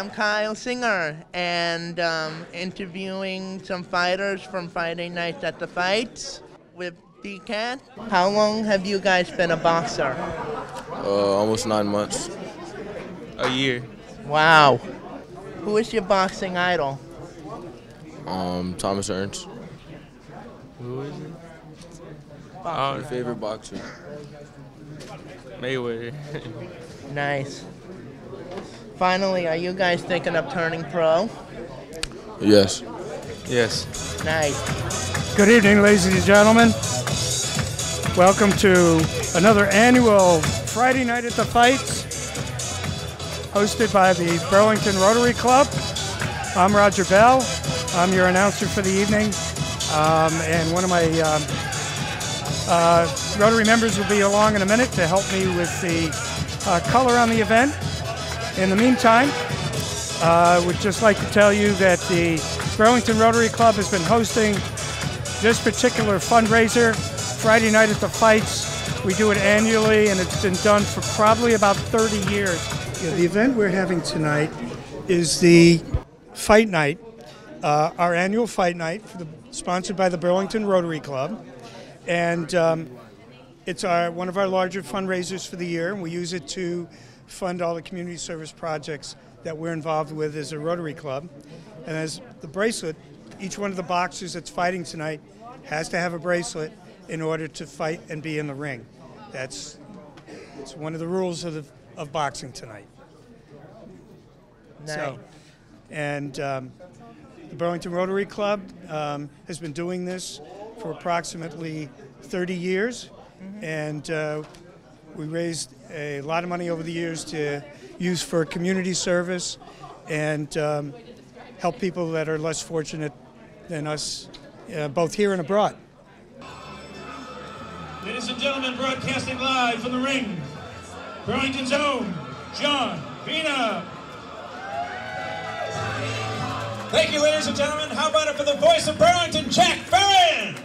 I'm Kyle Singer, and interviewing some fighters from Friday Nights at the Fights with DCAT. How long have you guys been a boxer? Almost 9 months. A year. Wow. Who is your boxing idol? Thomas Ernst. Who is it? Your favorite boxer? Mayweather. Nice. Finally, are you guys thinking of turning pro? Yes. Yes. Nice. Good evening, ladies and gentlemen. Welcome to another annual Friday Night at the Fights, hosted by the Burlington Rotary Club. I'm Roger Bell. I'm your announcer for the evening, and one of my Rotary members will be along in a minute to help me with the color on the event. In the meantime, I would just like to tell you that the Burlington Rotary Club has been hosting this particular fundraiser, Friday Night at the Fights. We do it annually, and it's been done for probably about 30 years. Yeah, the event we're having tonight is the Fight Night, our annual Fight Night, sponsored by the Burlington Rotary Club. And it's one of our larger fundraisers for the year, and we use it to fund all the community service projects that we're involved with as a Rotary Club. And as the bracelet, each one of the boxers that's fighting tonight has to have a bracelet in order to fight and be in the ring. It's one of the rules of boxing tonight. Nice. So, and the Burlington Rotary Club has been doing this for approximately 30 years, and we raised a lot of money over the years to use for community service and help people that are less fortunate than us, both here and abroad. Ladies and gentlemen, broadcasting live from the ring, Burlington's own John Vina. Thank you, ladies and gentlemen. How about it for the voice of Burlington, Jack Farron?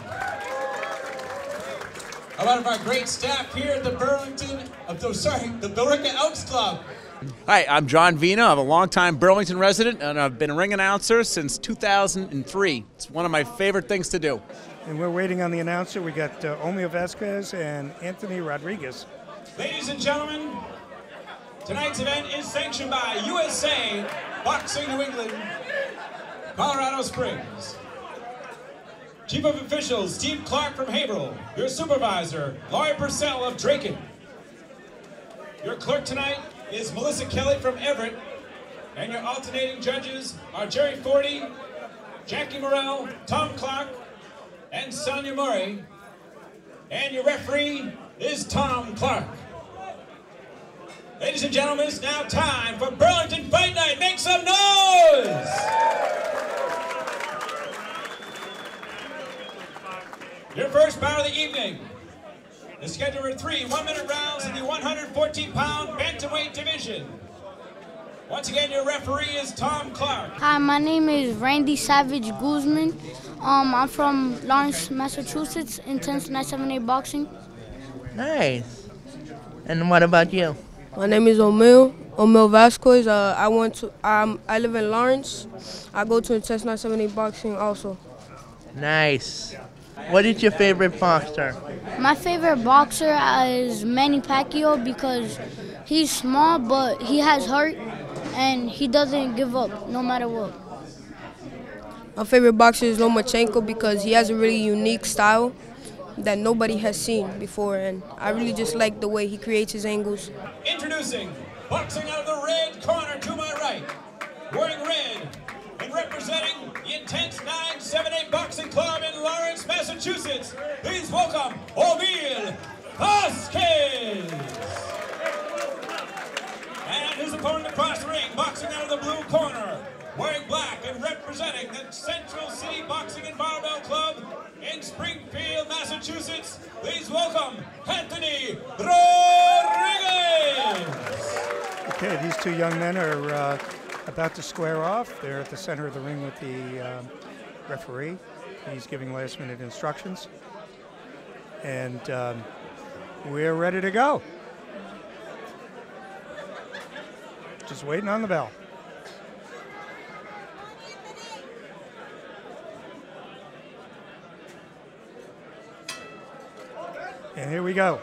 A lot of our great staff here at the the Billerica Elks Club. Hi, I'm John Vina. I'm a longtime Burlington resident, and I've been a ring announcer since 2003. It's one of my favorite things to do. And we're waiting on the announcer. We got Omeo Vasquez and Anthony Rodriguez. Ladies and gentlemen, tonight's event is sanctioned by USA Boxing New England, Colorado Springs. Chief of Officials, Steve Clark from Haverhill. Your supervisor, Laurie Purcell of Draken. Your clerk tonight is Melissa Kelly from Everett. And your alternating judges are Jerry Forty, Jackie Morrell, Tom Clark, and Sonia Murray. And your referee is Tom Clark. Ladies and gentlemen, it's now time for Burlington Fight Night. Make some noise! Your first bout of the evening is scheduled for 3 one-minute rounds in the 114-pound bantamweight division. Once again, your referee is Tom Clark. Hi, my name is Randy Savage Guzman. I'm from Lawrence, Massachusetts, intense 978 boxing. Nice. And what about you? My name is Omeo Vasquez. I live in Lawrence. I go to intense 978 boxing also. Nice. What is your favorite boxer? My favorite boxer is Manny Pacquiao because he's small, but he has heart, and he doesn't give up no matter what. My favorite boxer is Lomachenko because he has a really unique style that nobody has seen before, and I really just like the way he creates his angles. Introducing, boxing out of the red corner to my right, wearing red and representing the Intense 978 Boxing Club in Lawrence, Massachusetts, please welcome Omeo Vasquez. And his opponent across the ring, boxing out of the blue corner, wearing black and representing the Central City Boxing and Barbell Club in Springfield, Massachusetts, please welcome Anthony Rodriguez. Okay, these two young men are about to square off. They're at the center of the ring with the referee. He's giving last-minute instructions. And we're ready to go. Just waiting on the bell. And here we go.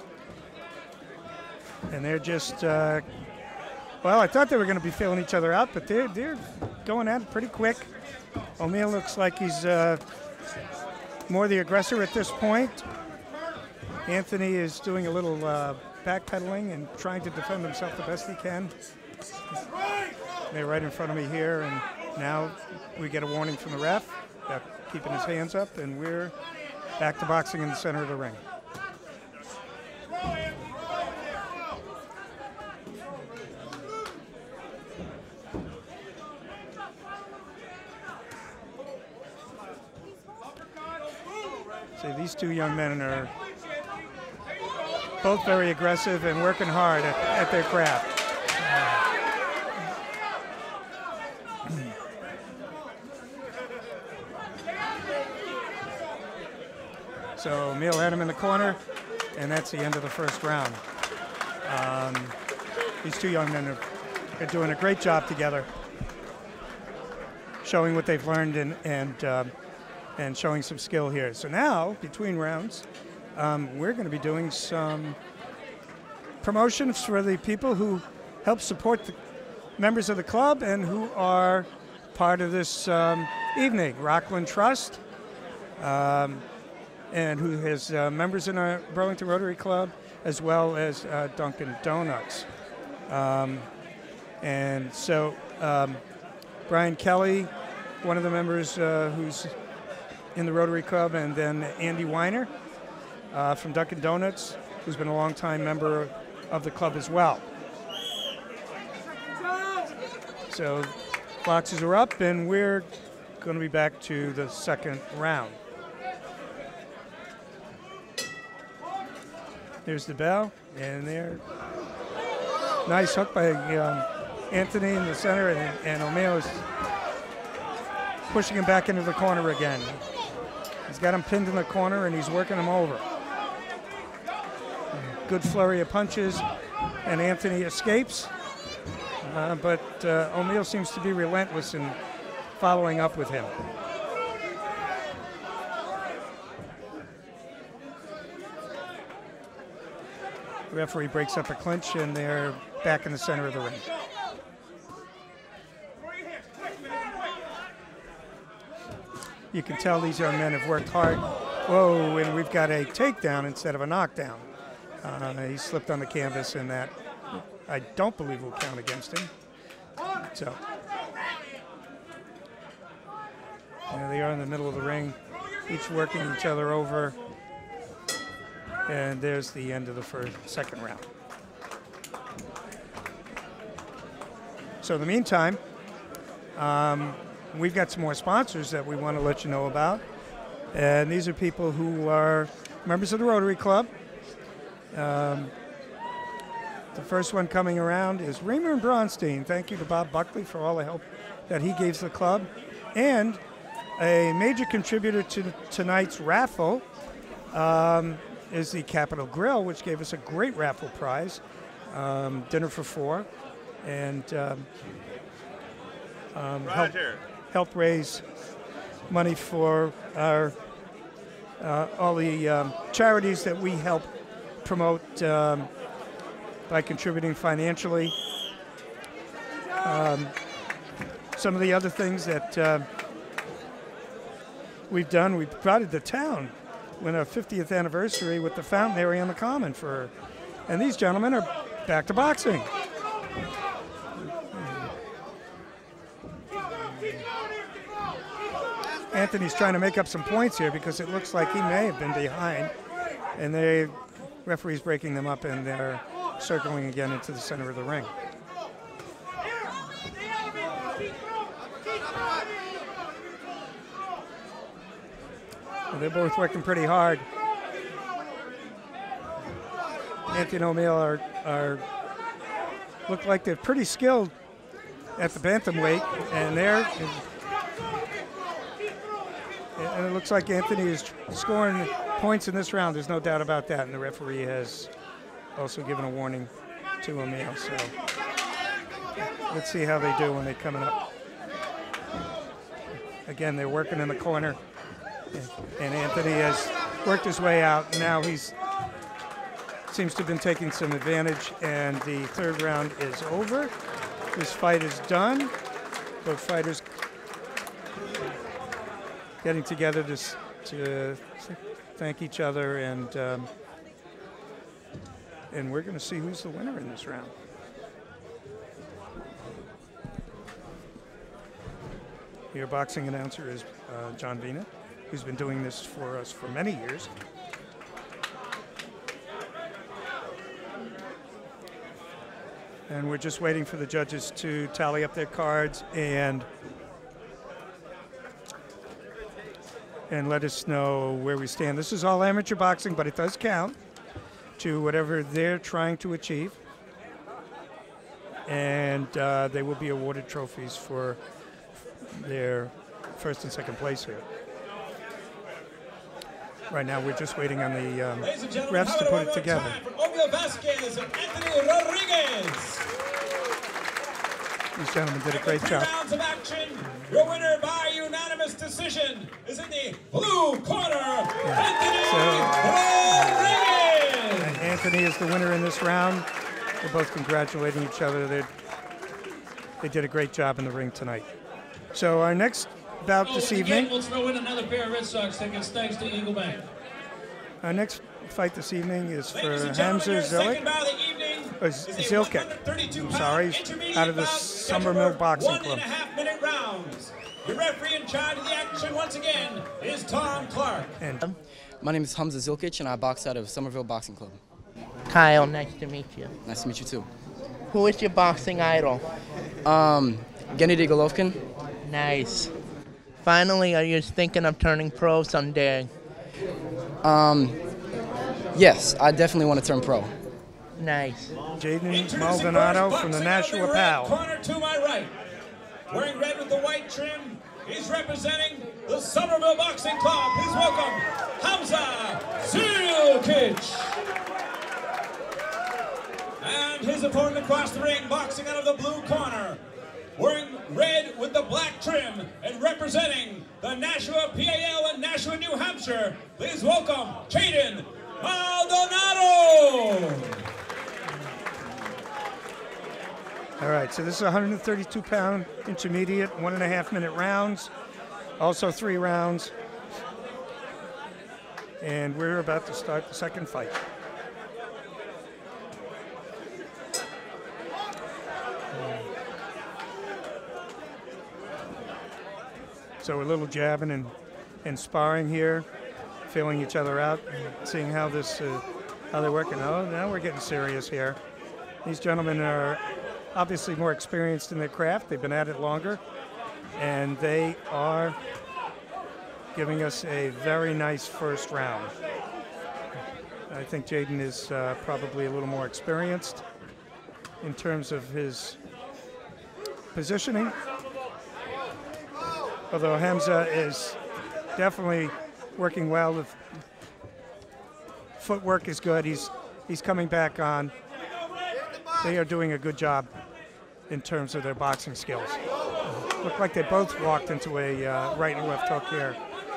And they're just, well, I thought they were going to be filling each other out, but they're going at it pretty quick. O'Meal looks like he's more the aggressor at this point. Anthony is doing a little backpedaling and trying to defend himself the best he can. They're right in front of me here, and now we get a warning from the ref, keeping his hands up, and we're back to boxing in the center of the ring. So these two young men are both very aggressive and working hard at their craft. So O'Meal had him in the corner, and that's the end of the first round. These two young men are doing a great job together, showing what they've learned and showing some skill here. So now, between rounds, we're going to be doing some promotions for the people who help support the members of the club and who are part of this evening. Rockland Trust, and who has members in our Burlington Rotary Club, as well as Dunkin' Donuts. And so Brian Kelly, one of the members who's in the Rotary Club, and then Andy Weiner from Dunkin' Donuts, who's been a longtime member of the club as well. So boxes are up, and we're going to be back to the second round. There's the bell, and there. Nice hook by Anthony in the center, and O'Meal is pushing him back into the corner again. He's got him pinned in the corner, and he's working him over. Good flurry of punches, and Anthony escapes. But O'Meal seems to be relentless in following up with him. The referee breaks up a clinch, and they're back in the center of the ring. You can tell these young men have worked hard. Whoa, and we've got a takedown instead of a knockdown. He slipped on the canvas, and that I don't believe will count against him. So there they are in the middle of the ring, each working each other over. And there's the end of the second round. So in the meantime, we've got some more sponsors that we want to let you know about. And these are people who are members of the Rotary Club. The first one coming around is Reamer and Bronstein. Thank you to Bob Buckley for all the help that he gave the club. And a major contributor to tonight's raffle is the Capitol Grill, which gave us a great raffle prize, dinner for four, and helped raise money for our all the charities that we help promote by contributing financially. Some of the other things that we've done, we brought it to town when our 50th anniversary with the fountain area on the Common and these gentlemen are back to boxing. Anthony's trying to make up some points here because it looks like he may have been behind, and the referee's breaking them up, and they're circling again into the center of the ring. Well, they're both working pretty hard. Anthony and O'Meal look like they're pretty skilled at the bantamweight, and it looks like Anthony is scoring points in this round. There's no doubt about that, and the referee has also given a warning to O'Meal. So let's see how they do when they're coming up. Again, they're working in the corner, and Anthony has worked his way out. Now he's seems to have been taking some advantage, and the third round is over. This fight is done. Both fighters getting together to thank each other, and we're going to see who's the winner in this round. Your boxing announcer is John Vina, who's been doing this for us for many years. And we're just waiting for the judges to tally up their cards and let us know where we stand. This is all amateur boxing, but it does count to whatever they're trying to achieve. And they will be awarded trophies for their first and second place here. Right now, we're just waiting on the refs to put it together. These gentlemen did a great job. Rounds of action. Your winner by unanimous decision is in the blue corner, Anthony Rodriguez. Anthony is the winner in this round. They're both congratulating each other. They did a great job in the ring tonight. So our next bout this evening. We'll throw in another pair of Red Sox tickets thanks to Eagle Bank. Our next fight this evening is for Hamza Zilkic. I'm sorry, out of the Summermill Boxing Club. 1.5-minute rounds. Your referee in charge of the action once again is Tom Clark. And my name is Hamza Zilkic, and I box out of Somerville Boxing Club. Kyle, nice to meet you. Nice to meet you too. Who is your boxing idol? Gennady Golovkin. Nice. Finally, are you thinking of turning pro someday? Yes, I definitely want to turn pro. Nice. Jaden Maldonado from the Nashua PAL. Corner to my right, wearing red with the white trim, he's representing the Somerville Boxing Club. Please welcome Hamza Zilkic. And his opponent across the ring, boxing out of the blue corner, wearing red with the black trim and representing the Nashua PAL and Nashua, New Hampshire. Please welcome Jaden Maldonado. All right, so this is a 132-pound intermediate, 1.5-minute rounds, also 3 rounds. And we're about to start the second fight. So a little jabbing and sparring here, feeling each other out, seeing how they're working. Oh, now we're getting serious here. These gentlemen are obviously more experienced in their craft. They've been at it longer, and they are giving us a very nice first round. I think Jaden is probably a little more experienced in terms of his positioning. Although Hamza is definitely working well. The footwork is good. He's coming back on. They are doing a good job in terms of their boxing skills. Look like they both walked into a right and left hook here.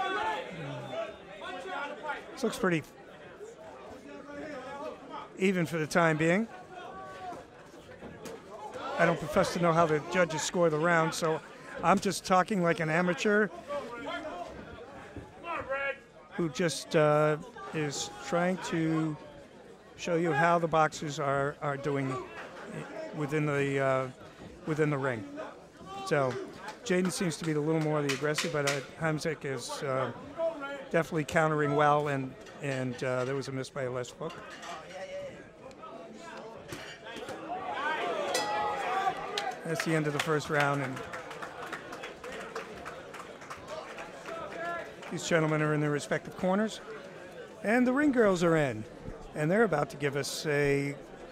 This looks pretty even for the time being. I don't profess to know how the judges score the round, so I'm just talking like an amateur who just is trying to show you how the boxers are doing within the ring. So Jaden seems to be a little more the aggressive, but Hamza is definitely countering well, and there was a miss by a left hook. That's the end of the first round, and these gentlemen are in their respective corners, and the ring girls are in, and they're about to give us a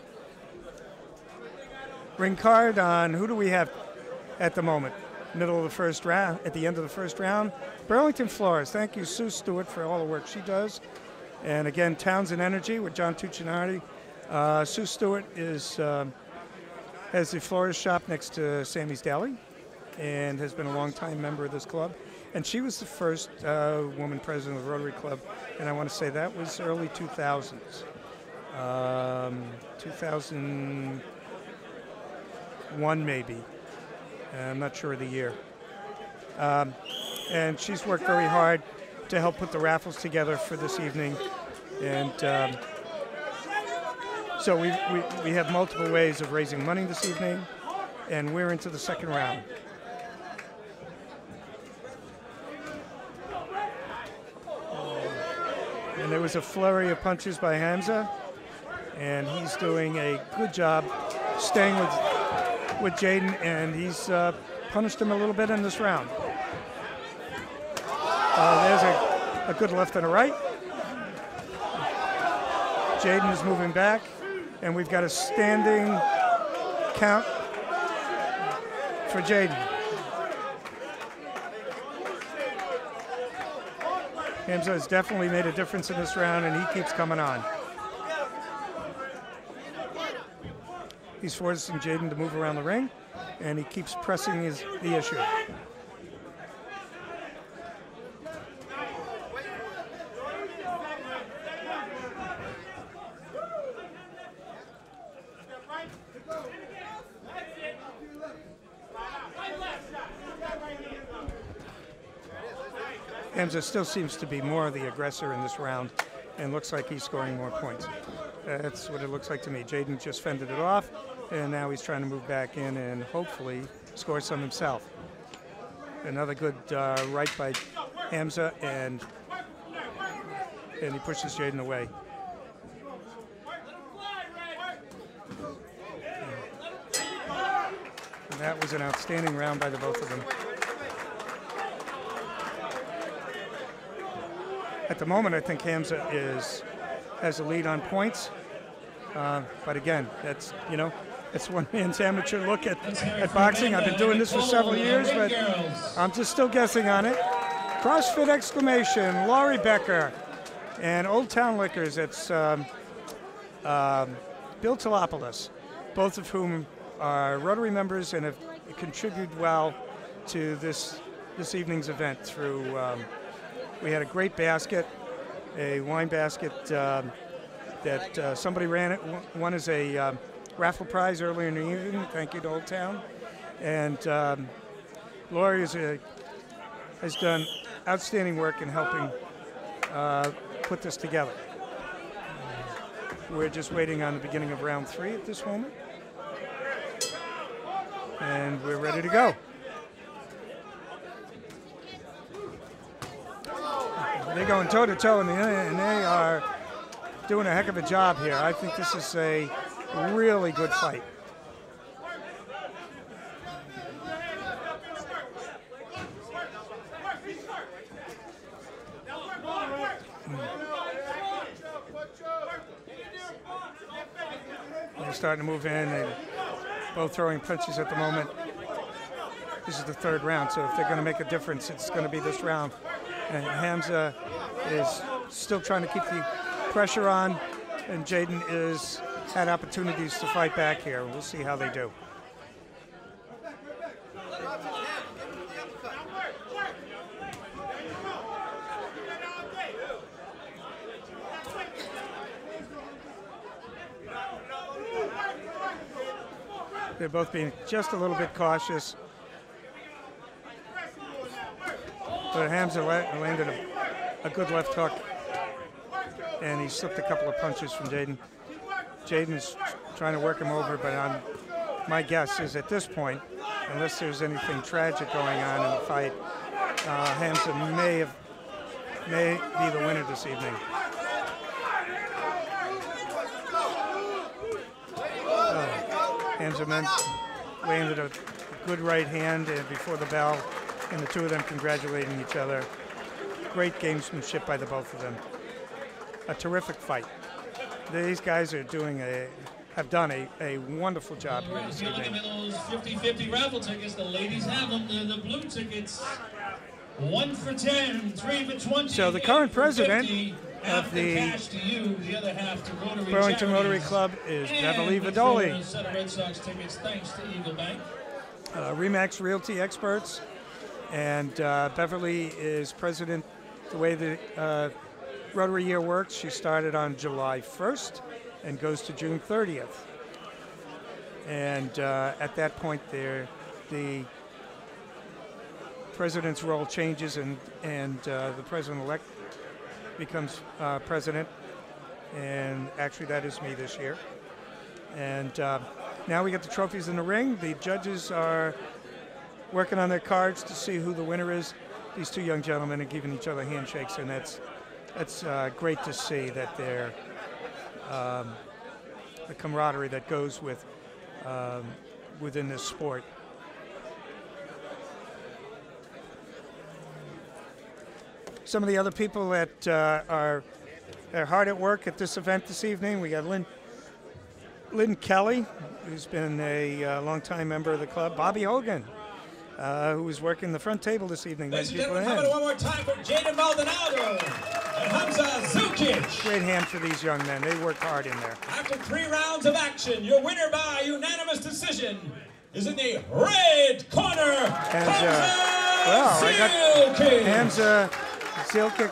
ring card on who do we have at the moment. Middle of the first round, at the end of the first round, Burlington, Flores. Thank you, Sue Stewart, for all the work she does. And again, Townsend Energy with John Tuccinardi. Sue Stewart has the Flores shop next to Sammy's Deli and has been a long-time member of this club. And she was the first woman president of the Rotary Club, and I want to say that was early 2000s. 2001 maybe. I'm not sure of the year. And she's worked very hard to help put the raffles together for this evening. And so we have multiple ways of raising money this evening, and we're into the second round. And there was a flurry of punches by Hamza, and he's doing a good job staying with Jaden, and he's punished him a little bit in this round. There's a good left and a right. Jaden is moving back, and we've got a standing count for Jaden. Hamza has definitely made a difference in this round, and he keeps coming on. He's forcing Jaden to move around the ring, and he keeps pressing the issue. Hamza still seems to be more the aggressor in this round and looks like he's scoring more points. That's what it looks like to me. Jaden just fended it off, and now he's trying to move back in and hopefully score some himself. Another good right by Hamza, and he pushes Jaden away. And that was an outstanding round by the both of them. At the moment, I think Hamza has a lead on points, but again, that's one man's amateur look at boxing. I've been doing this for several years, but I'm just still guessing on it. CrossFit exclamation, Laurie Becker, and Old Town Liquors. It's Bill Tilopoulos, both of whom are Rotary members and have contributed well to this evening's event through. We had a great basket, a wine basket that somebody ran it. Won as a raffle prize earlier in the evening. Thank you to Old Town. And Lori has done outstanding work in helping put this together. We're just waiting on the beginning of round 3 at this moment. And we're ready to go. They're going toe-to-toe, and they are doing a heck of a job here. I think this is a really good fight. They're starting to move in. They're both throwing punches at the moment. This is the third round, so if they're going to make a difference, it's going to be this round. And Hamza is still trying to keep the pressure on, and Jaden has had opportunities to fight back here. We'll see how they do. They're both being just a little bit cautious. But Hamza landed a good left hook, and he slipped a couple of punches from Jaden. Jaden's trying to work him over, but my guess is at this point, unless there's anything tragic going on in the fight, Hamza may be the winner this evening. Hamza landed a good right hand before the bell, and the two of them congratulating each other. Great gamesmanship by the both of them. A terrific fight. These guys have done a wonderful job here this evening. Look at those 50-50 raffle tickets. The ladies have them. The blue tickets. 1 for 10, 3 for 20. So the current president of the Burlington Rotary Club is Beverly Vidoli. Red Sox tickets, thanks to Eagle Bank. Remax Realty Experts. And Beverly is president. The way the Rotary year works, she started on July 1st, and goes to June 30th. And at that point, the president's role changes, and the president-elect becomes president. And actually, that is me this year. And now we get the trophies in the ring. The judges are working on their cards to see who the winner is. These two young gentlemen are giving each other handshakes, and that's great to see that they're the camaraderie that goes with within this sport. Some of the other people that are hard at work at this event this evening, we got Lynn Kelly, who's been a longtime member of the club. Bobby Hogan, who was working the front table this evening. Ladies and gentlemen, coming one more time for Jaden Maldonado and Hamza Zukic. Great hand for these young men. They work hard in there. After 3 rounds of action, your winner by unanimous decision is in the red corner, Hamza Zilkic.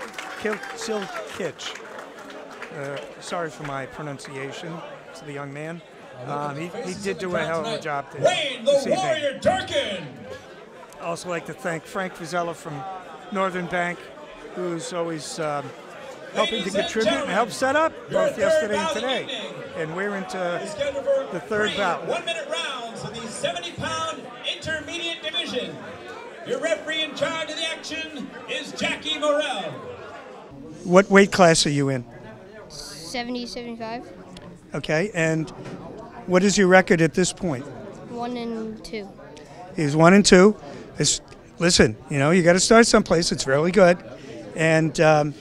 Sorry for my pronunciation to the young man. He did do a hell of a job this evening. Warrior Durkin. I also like to thank Frank Vizella from Northern Bank, who's always helping to contribute and help set up both yesterday and today. And we're into the third bout. 1-minute rounds in the 70-pound intermediate division. Your referee in charge of the action is Jackie Morrell. What weight class are you in? 70, 75. Okay, and what is your record at this point? 1-2. He's 1-2. Listen, you know, you got to start someplace. It's really good. And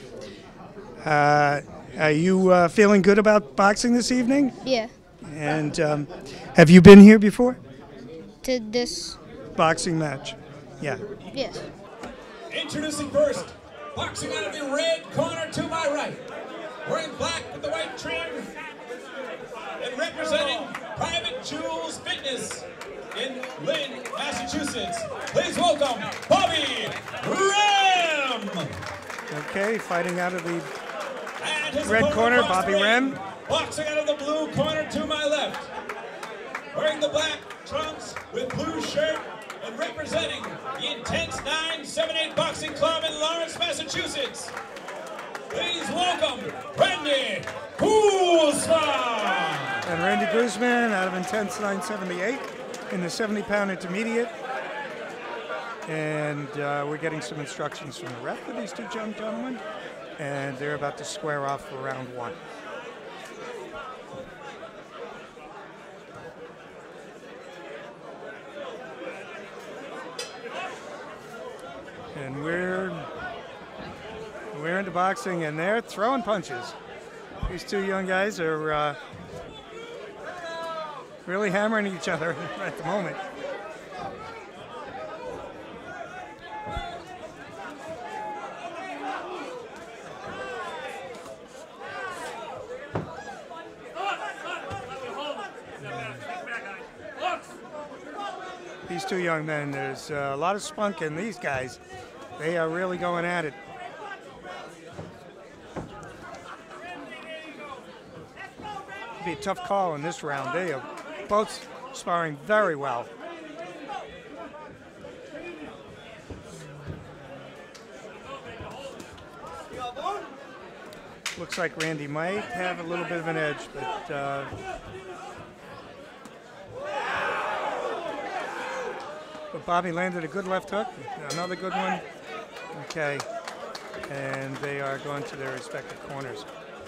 are you feeling good about boxing this evening? Yeah. And have you been here before? To this boxing match? Yeah. Yes. Introducing first, boxing out of the red corner to my right, wearing black with the white trim, and representing Private Jewels Fitness in Lynn, Massachusetts. Please welcome Bobby Rem. Okay, fighting out of the red corner, Bobby Rem. Boxing out of the blue corner to my left, wearing the black trunks with blue shirt, and representing the Intense 978 Boxing Club in Lawrence, Massachusetts. Please welcome Randy Guzman. And Randy Guzman out of Intense 978 in the 70-pound intermediate. And we're getting some instructions from the ref for these two young gentlemen. And they're about to square off for round 1. And we're into boxing, and they're throwing punches. These two young guys are really hammering each other at the moment. These two young men, there's a lot of spunk in these guys. They are really going at it. It'll be a tough call in this round. They are both sparring very well. Looks like Randy might have a little bit of an edge, but Bobby landed a good left hook, another good one. Okay, and they are going to their respective corners.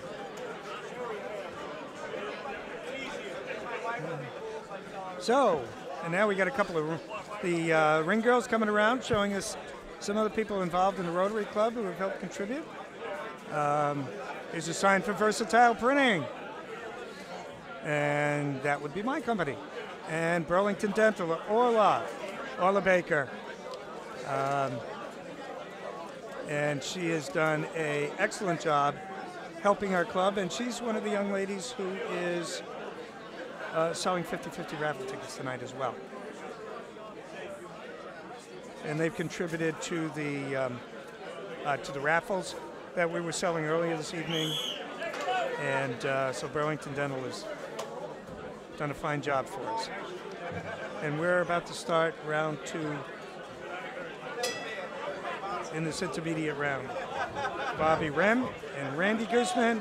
So, and now we got a couple of the ring girls coming around, showing us some other people involved in the Rotary Club who have helped contribute. Here's a sign for Versatile Printing, and that would be my company. And Burlington Dental, Orla Baker. And she has done an excellent job helping our club, and she's one of the young ladies who is selling 50-50 raffle tickets tonight as well. And they've contributed to the raffles that we were selling earlier this evening. And so Burlington Dental has done a fine job for us. And we're about to start round 2 in this intermediate round. Bobby Rem and Randy Guzman.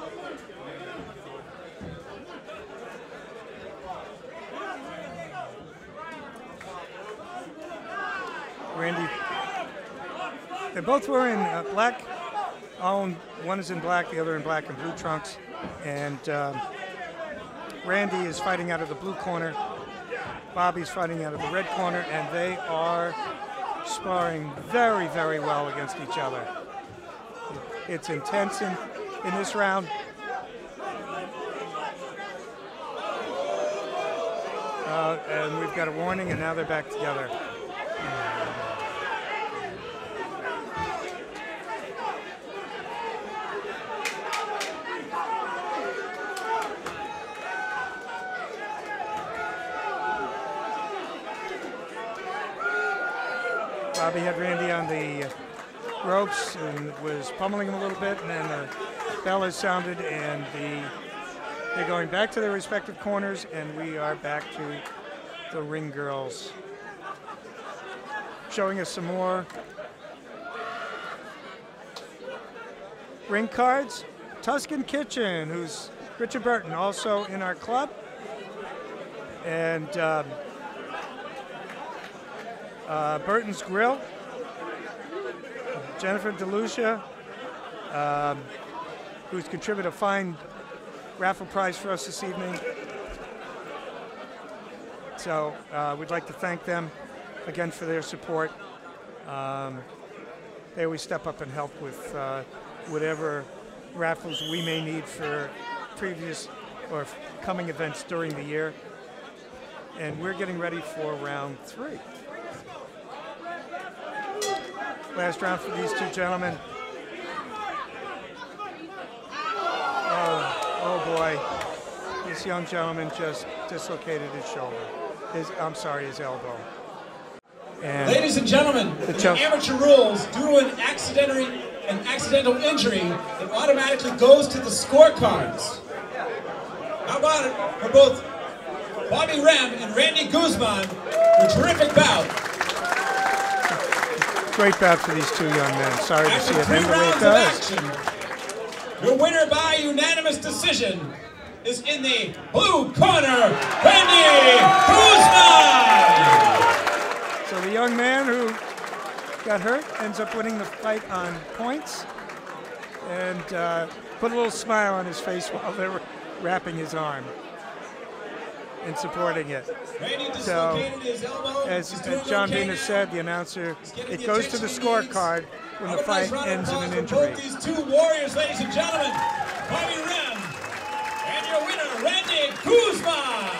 Randy, they're both wearing black. One is in black, the other in black and blue trunks. And Randy is fighting out of the blue corner. Bobby's fighting out of the red corner, and they are sparring very, very well against each other. It's intense in this round. And we've got a warning, and now they're back together. Bobby had Randy on the ropes and was pummeling him a little bit, and then the bell has sounded, and they're going back to their respective corners, and we are back to the ring girls. Showing us some more ring cards. Tuscan Kitchen, who's Richard Burton, also in our club. And Burton's Grill, Jennifer DeLucia, who's contributed a fine raffle prize for us this evening. So we'd like to thank them again for their support. They always step up and help with whatever raffles we may need for previous or coming events during the year. And we're getting ready for round 3. Last round for these two gentlemen. Oh boy. This young gentleman just dislocated his shoulder. His elbow. And ladies and gentlemen, the amateur rules, due to an accidental injury, it automatically goes to the scorecards. How about it for both Bobby Rem and Randy Guzman, a terrific bout. Great bout for these two young men. Sorry to see it end the way it does. Your winner by unanimous decision is in the blue corner, Randy Guzman. So the young man who got hurt ends up winning the fight on points, and put a little smile on his face while they were wrapping his arm and supporting it. So, as John Vina said, the announcer, it goes to the scorecard when the fight ends in an injury. These two warriors, ladies and gentlemen, Bobby Rem and your winner, Randy Guzman.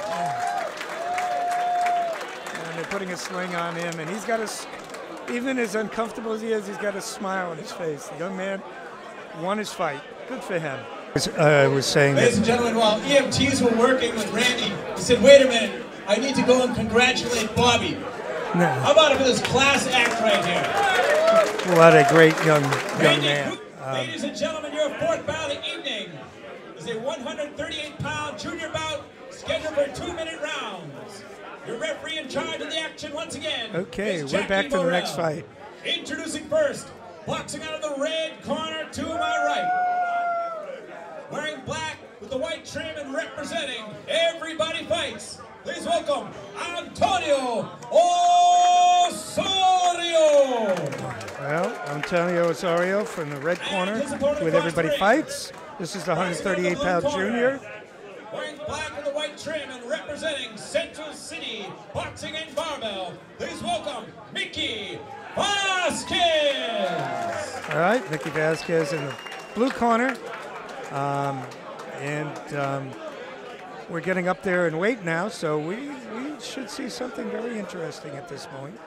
And they're putting a sling on him, and he's got even as uncomfortable as he is, he's got a smile on his face. The young man won his fight. Good for him. I was saying, ladies and gentlemen, while EMTs were working with Randy, he said, wait a minute, I need to go and congratulate Bobby. No. How about it for this class act right here? What a great young man. Ladies and gentlemen, your fourth bout of the evening is a 138-pound junior bout scheduled for 2-minute rounds. Your referee in charge of the action once again. Okay, we're back to the next fight. Introducing first, boxing out of the red corner to my right. Wearing black with the white trim and representing Everybody Fights. Please welcome Antonio Osorio. Well, Antonio Osorio from the red corner with Everybody Fights. This is the 138-pound junior. Wearing black with the white trim and representing Central City Boxing and Barbell. Please welcome Mickey Vasquez. All right, Mickey Vasquez in the blue corner. We're getting up there in weight now, so we should see something very interesting at this point.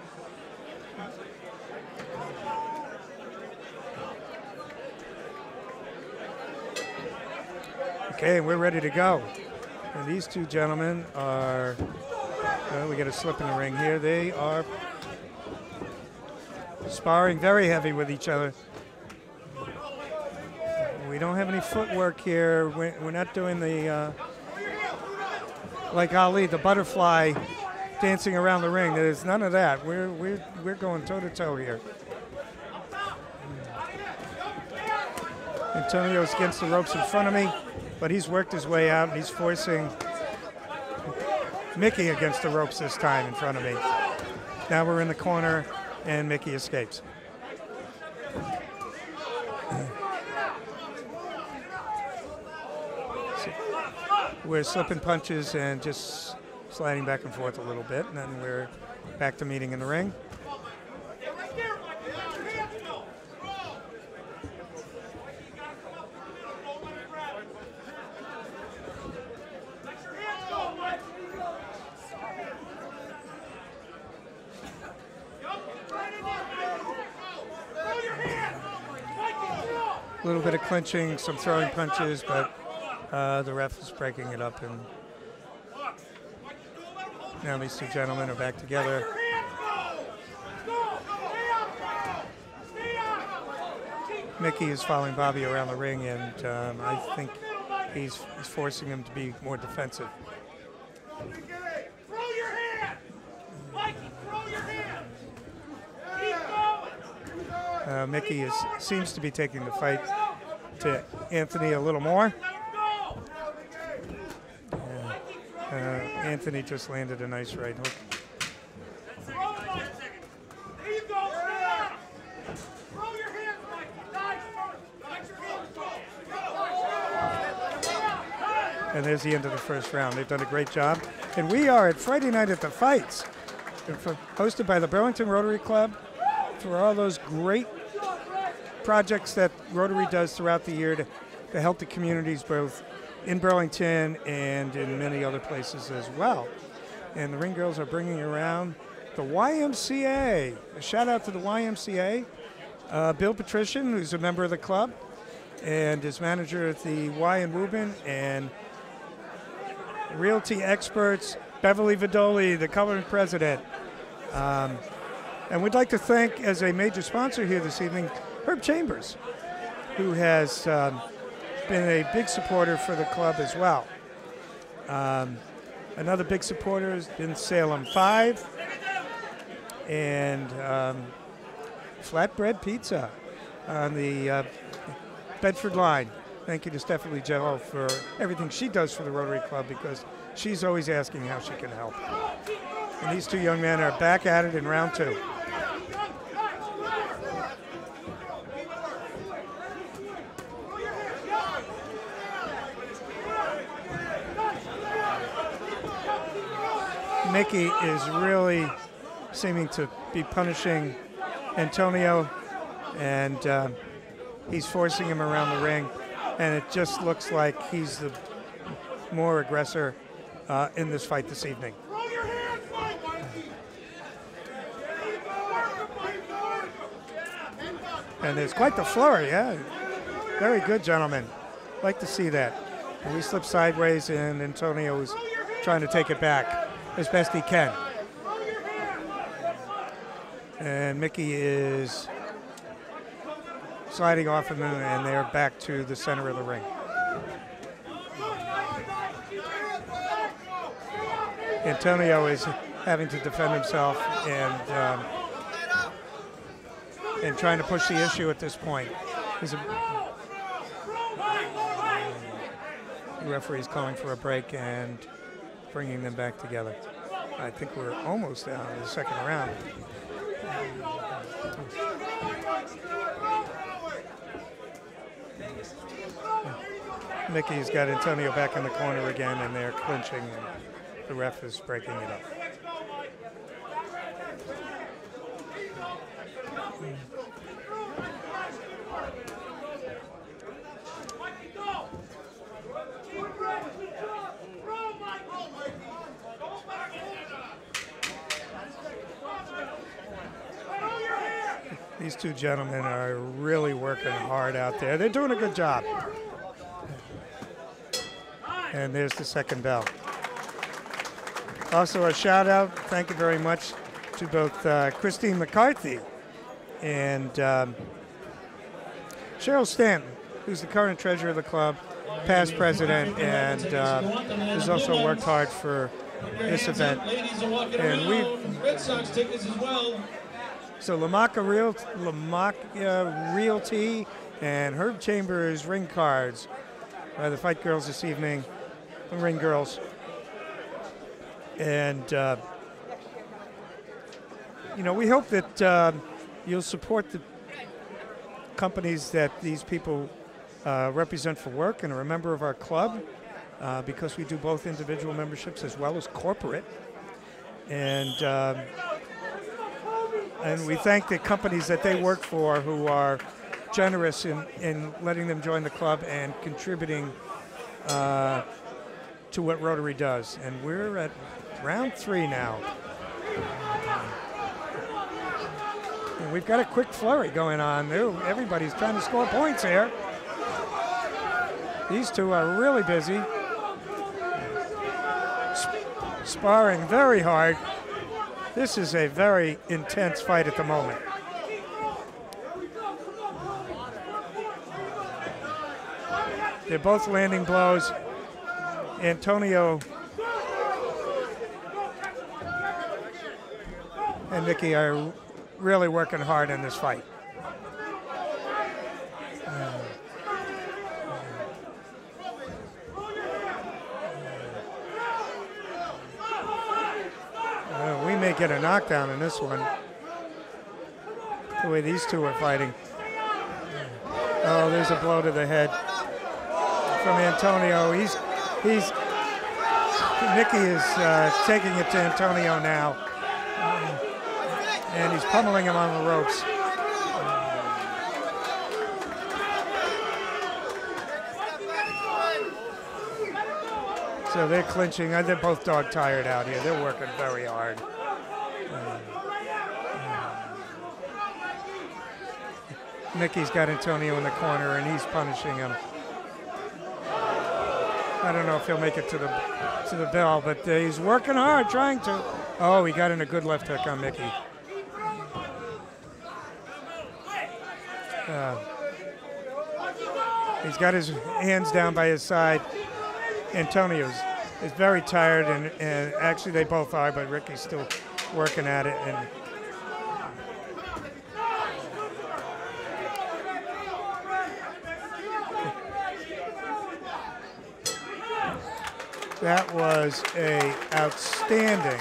Okay, we're ready to go. And these two gentlemen are, we got a slip in the ring here. They are sparring very heavy with each other. We We don't have any footwork here. We're not doing the, like Ali, the butterfly dancing around the ring. There's none of that. We're going toe-to-toe here. Antonio's against the ropes in front of me, but he's worked his way out, and he's forcing Mickey against the ropes this time in front of me. Now we're in the corner, and Mickey escapes. We're slipping punches and just sliding back and forth a little bit, and then we're back to meeting in the ring. A little bit of clinching, some throwing punches, but the ref is breaking it up, and now these two gentlemen are back together. Mickey is following Bobby around the ring, and I think he's forcing him to be more defensive. Mickey seems to be taking the fight to Anthony a little more. Anthony just landed a nice right hook. And there's the end of the first round. They've done a great job. And we are at Friday Night at the Fights, hosted by the Burlington Rotary Club, for all those great projects that Rotary does throughout the year to help the communities both in Burlington and in many other places as well. And the Ring Girls are bringing around the YMCA. A shout out to the YMCA. Bill Patrician, who's a member of the club and is manager at the Y in Woburn, and realty experts, Beverly Vidoli, the current president. And we'd like to thank, as a major sponsor here this evening, Herb Chambers, who has been a big supporter for the club as well. Another big supporter has been Salem 5 and Flatbread Pizza on the Bedford line. Thank you to Stephanie Jello for everything she does for the Rotary Club, because she's always asking how she can help. And these two young men are back at it in round 2. Mickey is really seeming to be punishing Antonio, and he's forcing him around the ring, and it just looks like he's the more aggressor in this fight this evening. And there's quite the flurry, yeah. Very good, gentlemen. Like to see that. And we slip sideways, and Antonio is trying to take it back as best he can. And Mickey is sliding off of him, and they're back to the center of the ring. Antonio is having to defend himself and trying to push the issue at this point. The referee's calling for a break and bringing them back together. I think we're almost down to the second round. Mickey's got Antonio back in the corner again, and they're clinching, and the ref is breaking it up. These two gentlemen are really working hard out there. They're doing a good job. And there's the second bell. Also a shout out, thank you very much, to both Christine McCarthy and Cheryl Stanton, who's the current treasurer of the club, past president, and has also worked hard for this event. And Red Sox tickets as well. So Lamaka Realty and Herb Chambers ring cards by the Fight Girls this evening, the Ring Girls. And, you know, we hope that you'll support the companies that these people represent for work and are a member of our club, because we do both individual memberships as well as corporate. And we thank the companies that they work for who are generous in letting them join the club and contributing to what Rotary does. And we're at round 3 now. And we've got a quick flurry going on. Everybody's trying to score points here. These two are really busy, sparring very hard. This is a very intense fight at the moment. They're both landing blows. Antonio and Nikki are really working hard in this fight. We may get a knockdown in this one, the way these two are fighting. Oh, there's a blow to the head from Antonio. Nikki is taking it to Antonio now, and he's pummeling him on the ropes. So they're clinching. They're both dog tired out here. They're working very hard. Nikki's got Antonio in the corner, and he's punishing him. I don't know if he'll make it to the bell, but he's working hard, trying to. Oh, he got in a good left hook on Mickey. He's got his hands down by his side. Antonio's is very tired, and actually they both are, but Ricky's still working at it. And that was an outstanding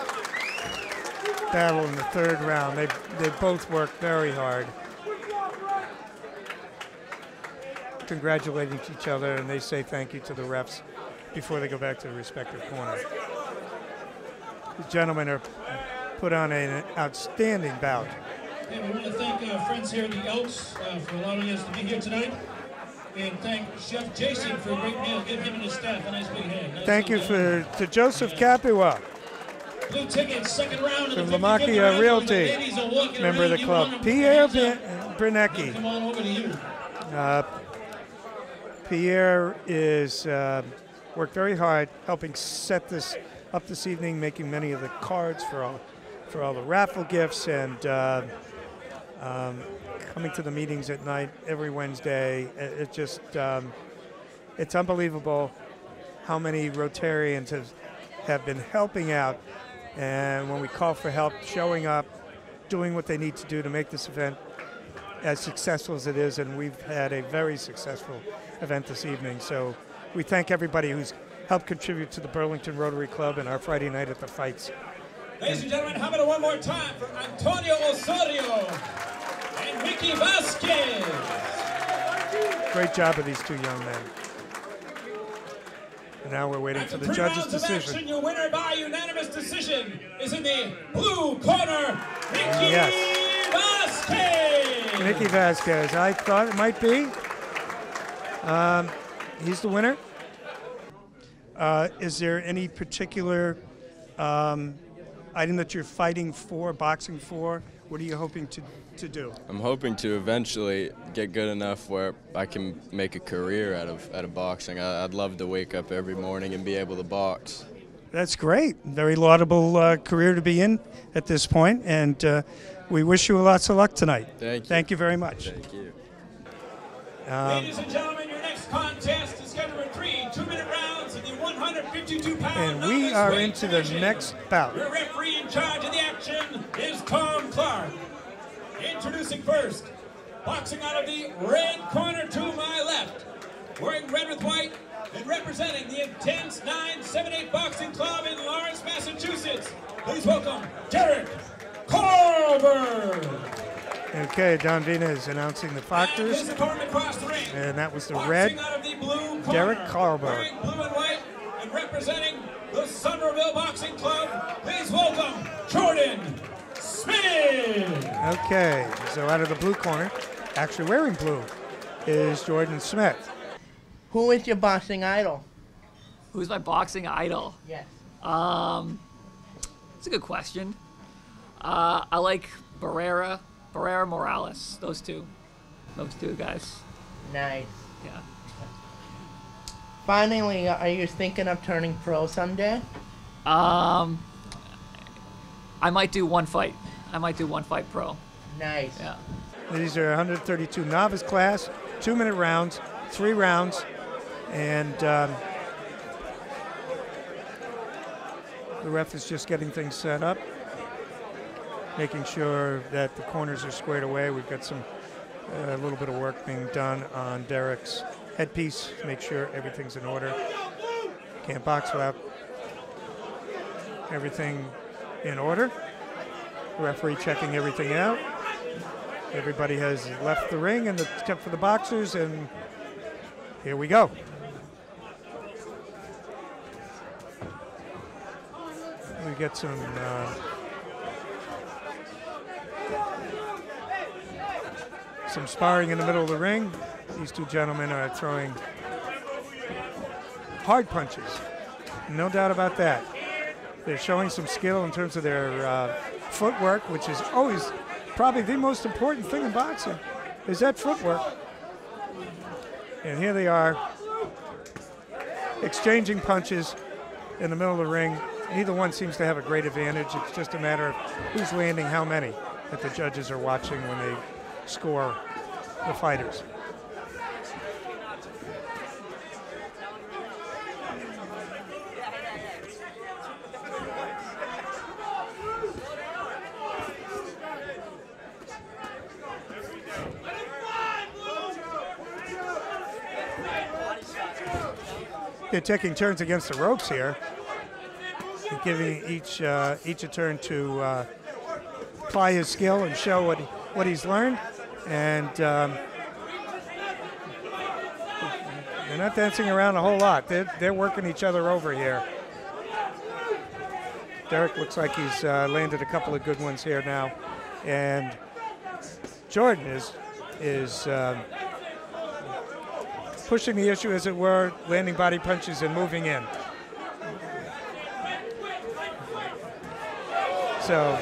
battle in the 3rd round. They both worked very hard, congratulating each other, and they say thank you to the refs before they go back to the respective corner. The gentlemen are put on an outstanding bout. And we want to thank our friends here at the Elks for allowing us to be here tonight. And thank Chef Jason for a great meal. Give him and his staff a nice big hand. Nice thank you to Joseph Capua. Blue tickets, 2nd round. From Lamaka Realty, member of the club. Pierre Brunecki. Come on over to you. Pierre is worked very hard helping set this up this evening, making many of the cards for all the raffle gifts, and coming to the meetings at night every Wednesday. It just it's unbelievable how many Rotarians have been helping out, and when we call for help, showing up, doing what they need to do to make this event as successful as it is, and we've had a very successful event this evening. So we thank everybody who's helped contribute to the Burlington Rotary Club and our Friday night at the fights. Ladies and gentlemen, how about one more time for Antonio Osorio and Ricky Vasquez. Great job of these two young men. And now we're waiting for the judge's decision. Action, your winner by unanimous decision is in the blue corner, Ricky Vasquez. Ricky Vasquez, I thought it might be. He's the winner. Is there any particular item that you're fighting for, boxing for? What are you hoping to do? I'm hoping to eventually get good enough where I can make a career out of boxing. I'd love to wake up every morning and be able to box. That's great. Very laudable career to be in at this point, and we wish you lots of luck tonight. Thank you. Thank you very much. Thank you. Ladies and gentlemen, your next contest is scheduled for 3 2-minute rounds in the 152-pound And we are into the next bout. Your referee in charge of the action is Tom Clark. Introducing first, boxing out of the red corner to my left, wearing red with white and representing the Intense 978 Boxing Club in Lawrence, Massachusetts. Please welcome Derek Carver. Okay, Don Vina is announcing the fighters. And that was the red, Derek Carver. Wearing blue and white and representing the Somerville Boxing Club, please welcome Jordan Smith. Okay, so out of the blue corner, actually wearing blue, is Jordan Smith. Who is your boxing idol? Who's my boxing idol? Yes. It's a good question. I like Barrera Morales. Those two guys. Nice. Yeah. Finally, are you thinking of turning pro someday? I might do one fight. Pro. Nice. Yeah. These are 132 novice class, 2-minute rounds, 3 rounds, and the ref is just getting things set up, making sure that the corners are squared away. We've got a little bit of work being done on Derek's headpiece to make sure everything's in order. Can't box without everything in order. The referee checking everything out. Everybody has left the ring except for the boxers, and here we go. We get some sparring in the middle of the ring. These two gentlemen are throwing hard punches, no doubt about that. They're showing some skill in terms of their footwork, which is always probably the most important thing in boxing, is that footwork. And here they are, exchanging punches in the middle of the ring. Neither one seems to have a great advantage. It's just a matter of who's landing how many that the judges are watching when they score the fighters. They're taking turns against the ropes here, and giving each a turn to apply his skill and show what he's learned. And they're not dancing around a whole lot. They're working each other over here. Derek looks like he's landed a couple of good ones here now, and Jordan is pushing the issue, as it were, landing body punches and moving in. So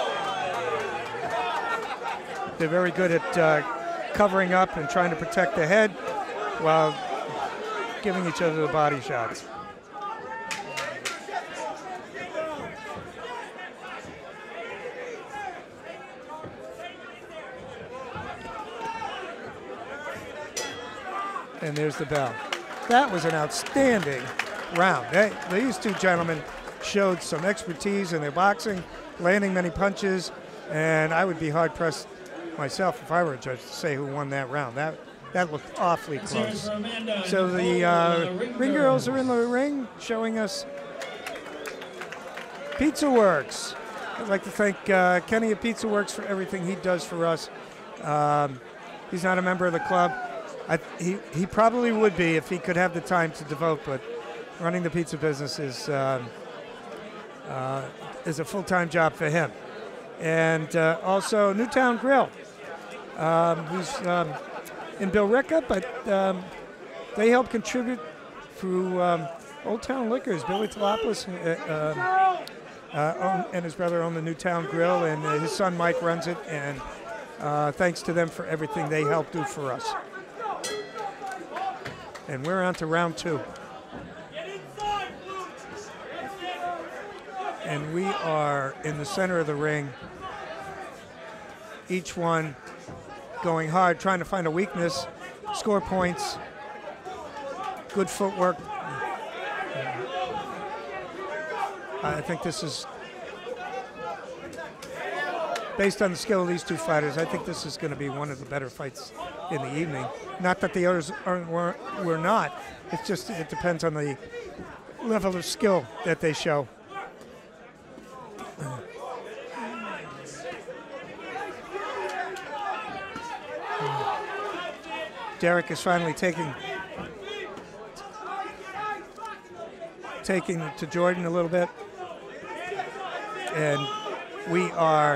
they're very good at covering up and trying to protect the head while giving each other the body shots. And there's the bell. That was an outstanding round. These two gentlemen showed some expertise in their boxing, landing many punches, and I would be hard-pressed myself if I were a judge to say who won that round. That looked awfully close. So the ring girls are in the ring showing us Pizza Works. I'd like to thank Kenny at Pizza Works for everything he does for us. He's not a member of the club. He probably would be if he could have the time to devote, but running the pizza business is a full-time job for him. And also Newtown Grill, who's in Billerica, but they help contribute through Old Town Liquors. Billy Talopoulos and his brother own the Newtown Grill, and his son Mike runs it, and thanks to them for everything they help do for us. And we're on to round 2. And we are in the center of the ring, each one going hard, trying to find a weakness score points, good footwork. I think this is, based on the skill of these two fighters, I think this is going to be one of the better fights in the evening. Not that the others were not. It's just, it depends on the level of skill that they show. Derek is finally taking it to Jordan a little bit. And we are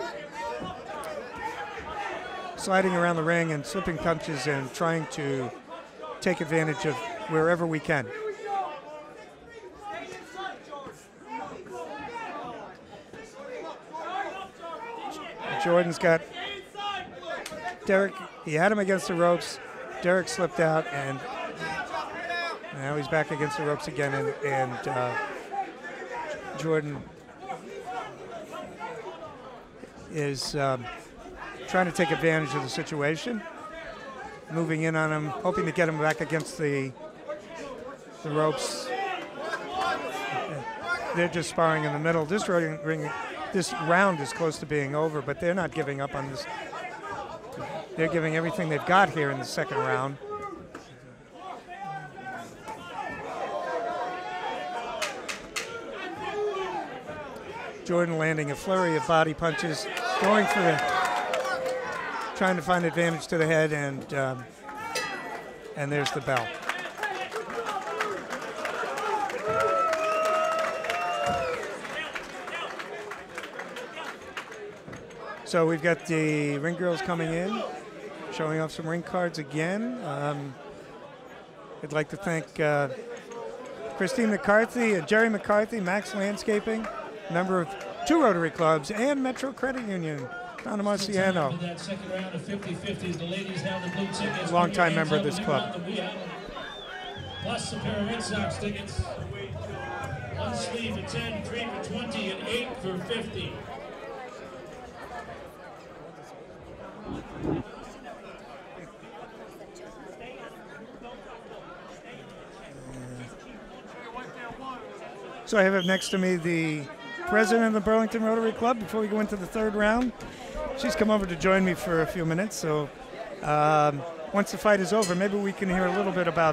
sliding around the ring and slipping punches and trying to take advantage of wherever we can. Jordan's got Derek, he had him against the ropes. Derek slipped out, and now he's back against the ropes again, and Jordan is trying to take advantage of the situation, moving in on him, hoping to get him back against the ropes. They're just sparring in the middle. This round is close to being over, but they're not giving up on this. They're giving everything they've got here in the second round. Jordan landing a flurry of body punches, going for trying to find advantage to the head, and there's the bell. So we've got the ring girls coming in, showing off some ring cards again. I'd like to thank Christine McCarthy and Jerry McCarthy, Max Landscaping, member of 2 Rotary clubs, and Metro Credit Union, Donna Marciano, longtime member of this club. Plus a pair of Red Sox tickets. One sleeve for 10, 3 for 20, and 8 for 50. So I have up next to me the president of the Burlington Rotary Club before we go into the third round. She's come over to join me for a few minutes, so once the fight is over, maybe we can hear a little bit about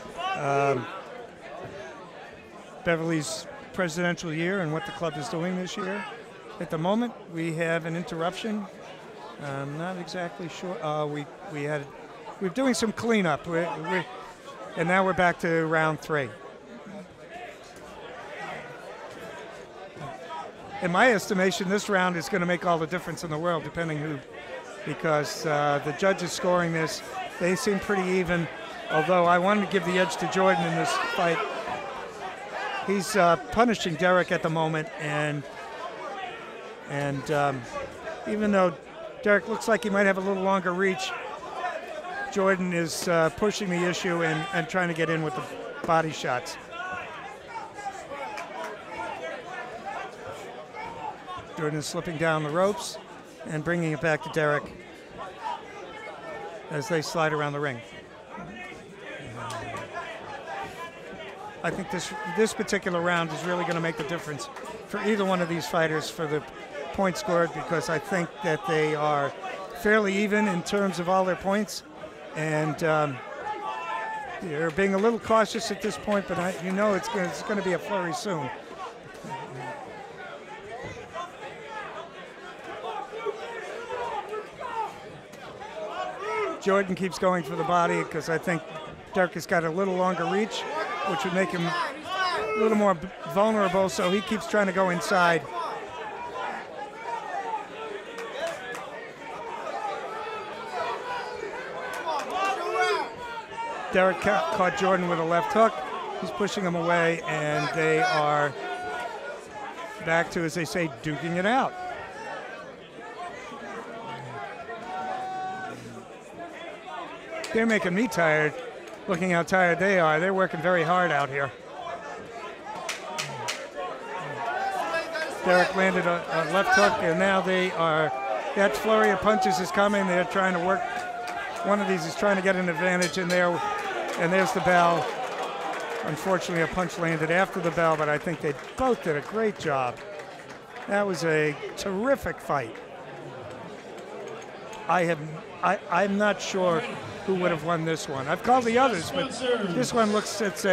Beverly's presidential year and what the club is doing this year. At the moment, we have an interruption. I'm not exactly sure. We're doing some cleanup, and now we're back to round 3. In my estimation, this round is going to make all the difference in the world, depending who, because the judges scoring this, they seem pretty even, although I wanted to give the edge to Jordan in this fight. He's punishing Derek at the moment, and even though Derek looks like he might have a little longer reach, Jordan is pushing the issue and trying to get in with the body shots. Jordan is slipping down the ropes and bringing it back to Derek as they slide around the ring. I think this particular round is really going to make the difference for either one of these fighters for the points scored, because I think that they are fairly even in terms of all their points, and they're being a little cautious at this point, but you know it's going to be a flurry soon. Jordan keeps going for the body because I think Derek has got a little longer reach, which would make him a little more vulnerable, so he keeps trying to go inside. Derek caught Jordan with a left hook. He's pushing him away, and they are back to, as they say, duking it out. They're making me tired, looking how tired they are. They're working very hard out here. Derek landed a left hook, and now that flurry of punches is coming. They're trying to work one of these is trying to get an advantage in there, and there's the bell. Unfortunately, a punch landed after the bell, but I think they both did a great job. That was a terrific fight. I'm not sure who would have won this one. I've called the others, but this one looks, it's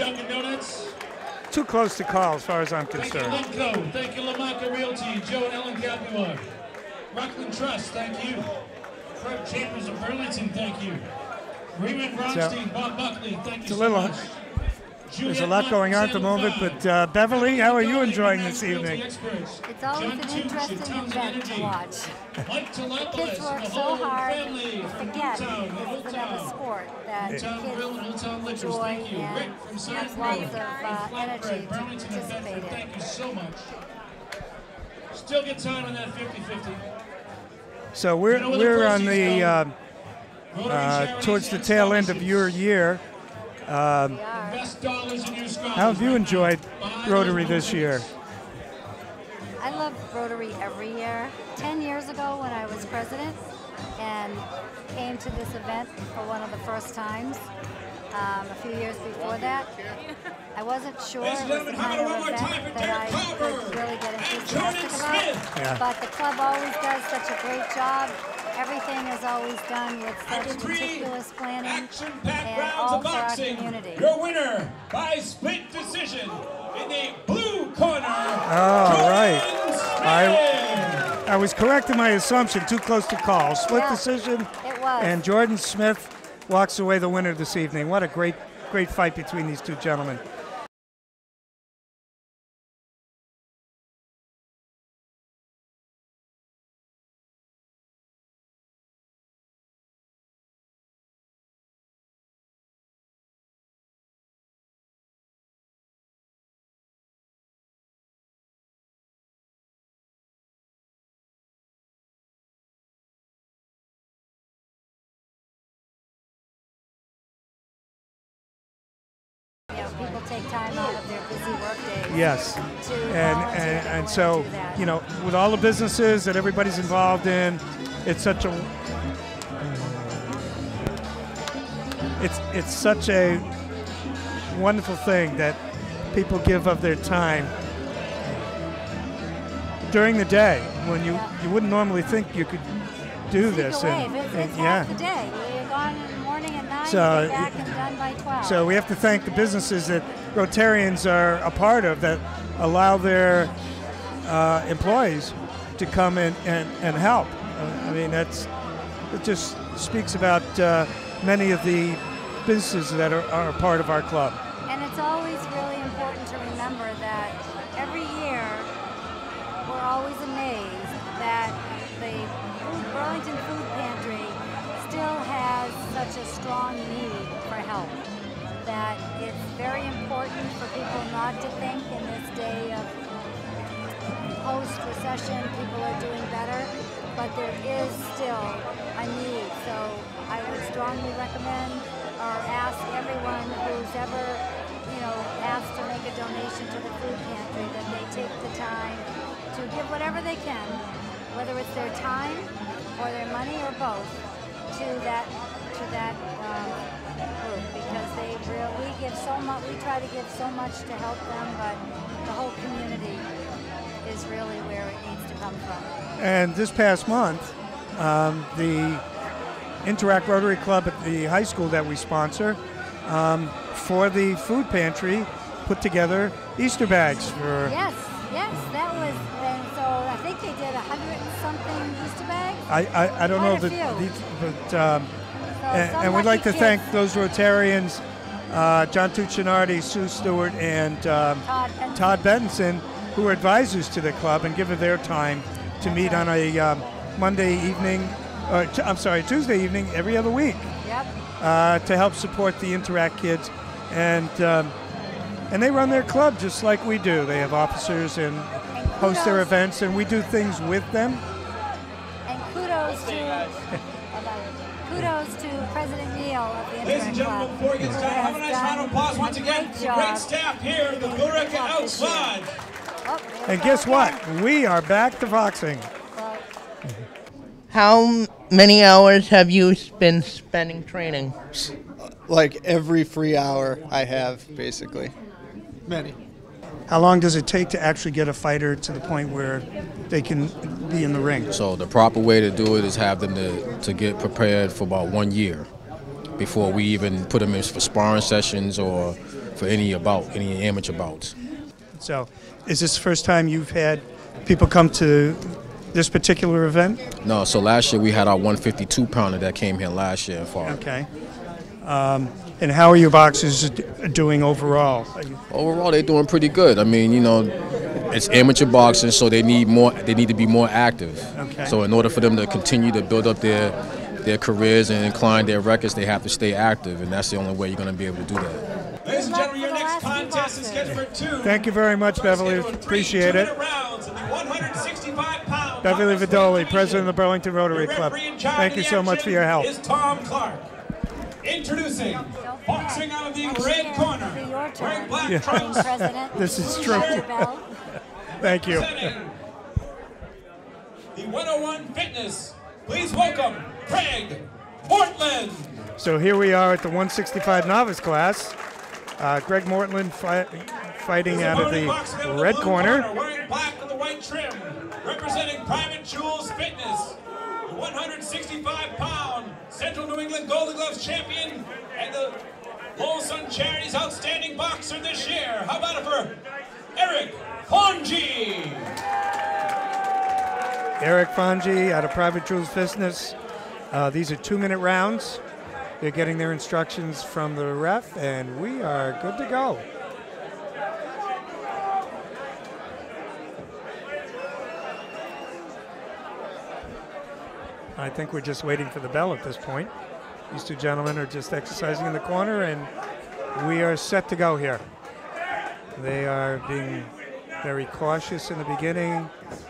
too close to call as far as I'm concerned. Thank you, Linco. Thank you, Lamarca Realty, Joe and Ellen Capua. Rockland Trust, thank you. Fred Chambers of Burlington, thank you. Raymond Bronstein, Bob Buckley, thank you so much. There's a lot going on at the moment, but Beverly, how are you enjoying this evening? It's always an interesting event to watch. Kids work so hard to forget this is another sport that kids enjoy and have lots of energy to participate in. Thank you so much. Still get time on that 50-50. So we're on the towards the tail end of your year. How have you enjoyed Rotary this year? I love Rotary every year. 10 years ago when I was president and came to this event for one of the first times, a few years before that, I wasn't sure it was the kind of event that I could really get enthusiastic about, but the club always does such a great job. Everything is always done with such meticulous planning and all for our community. Your winner by split decision in the blue corner. All right. I was correct in my assumption. Too close to call. Split decision. It was. And Jordan Smith walks away the winner this evening. What a great fight between these two gentlemen. People take time out of their busy work days. Yes, and so with all the businesses that everybody's involved in, it's such a it's such a wonderful thing that people give of their time during the day when you wouldn't normally think you could do this. It's half the day. You're gone in the morning at 9, So, back and done by 12. So we have to thank the businesses that Rotarians are a part of that allow their employees to come in and help. I mean, it just speaks about many of the businesses that are a part of our club. And it's always really important to remember that every year we're always amazed that the Burlington Food Pantry still has such a strong need for help. That it's very important for people not to think in this day of post-recession people are doing better, but there is still a need. So I would strongly recommend or ask everyone who's ever, asked to make a donation to the food pantry that they take the time to give whatever they can, whether it's their time or their money or both, to that group, because we give so much. We try to give so much to help them, but the whole community is really where it needs to come from. And this past month, the Interact Rotary Club at the high school that we sponsor, for the food pantry, put together Easter bags for. Yes, that was, and so I think they did 100-something Easter bags. I don't know and we'd like to thank those Rotarians, John Tuccinardi, Sue Stewart, and Todd Benson, who are advisors to the club and give of their time to meet on a Tuesday evening every other week. Yep. To help support the Interact kids, and they run their club just like we do. They have officers and host their events, and we do things with them. And kudos to President Neal of the Interact Club. Ladies and gentlemen, before we get started, have a nice round of applause once again for the great staff here at the Billerica Elks Lodge. And guess what? We are back to boxing. How many hours have you been spending training? Like every free hour I have, basically. Many. How long does it take to actually get a fighter to the point where they can be in the ring? So the proper way to do it is have them to get prepared for about 1 year before we even put them in for sparring sessions or for any amateur bouts. So is this the first time you've had people come to this particular event? No, so last year we had our 152-pounder that came here last year and fought. Okay. And how are your boxers doing overall? Overall, they're doing pretty good. I mean, you know, it's amateur boxing, so they need to be more active. Okay. So in order for them to continue to build up their careers and incline their records, they have to stay active, and that's the only way you're going to be able to do that. Ladies and gentlemen, your next contest is scheduled for 2. Thank you very much, Beverly. Appreciate it. Rounds in the 165-pound Beverly Vidoli, president of the Burlington Rotary Club. Thank you so much for your help. Is Tom Clark. Introducing, boxing out of the red corner, wearing black trunks. This is true. Thank you. The 101 Fitness, please welcome Craig Mortland. So here we are at the 165 novice class. Greg Mortland fighting out of the red corner. Wearing black with the white trim, representing Private Jewels Fitness, the 165-pound Central New England Golden Gloves champion and the Lowell Sun Charities Outstanding Boxer this year. How about it for Eric Fonji? Eric Fonji out of Private Jewels Fitness. These are 2-minute rounds. They're getting their instructions from the ref, and we are good to go. I think we're just waiting for the bell at this point. These two gentlemen are just exercising in the corner, and we are set to go here. They are being very cautious in the beginning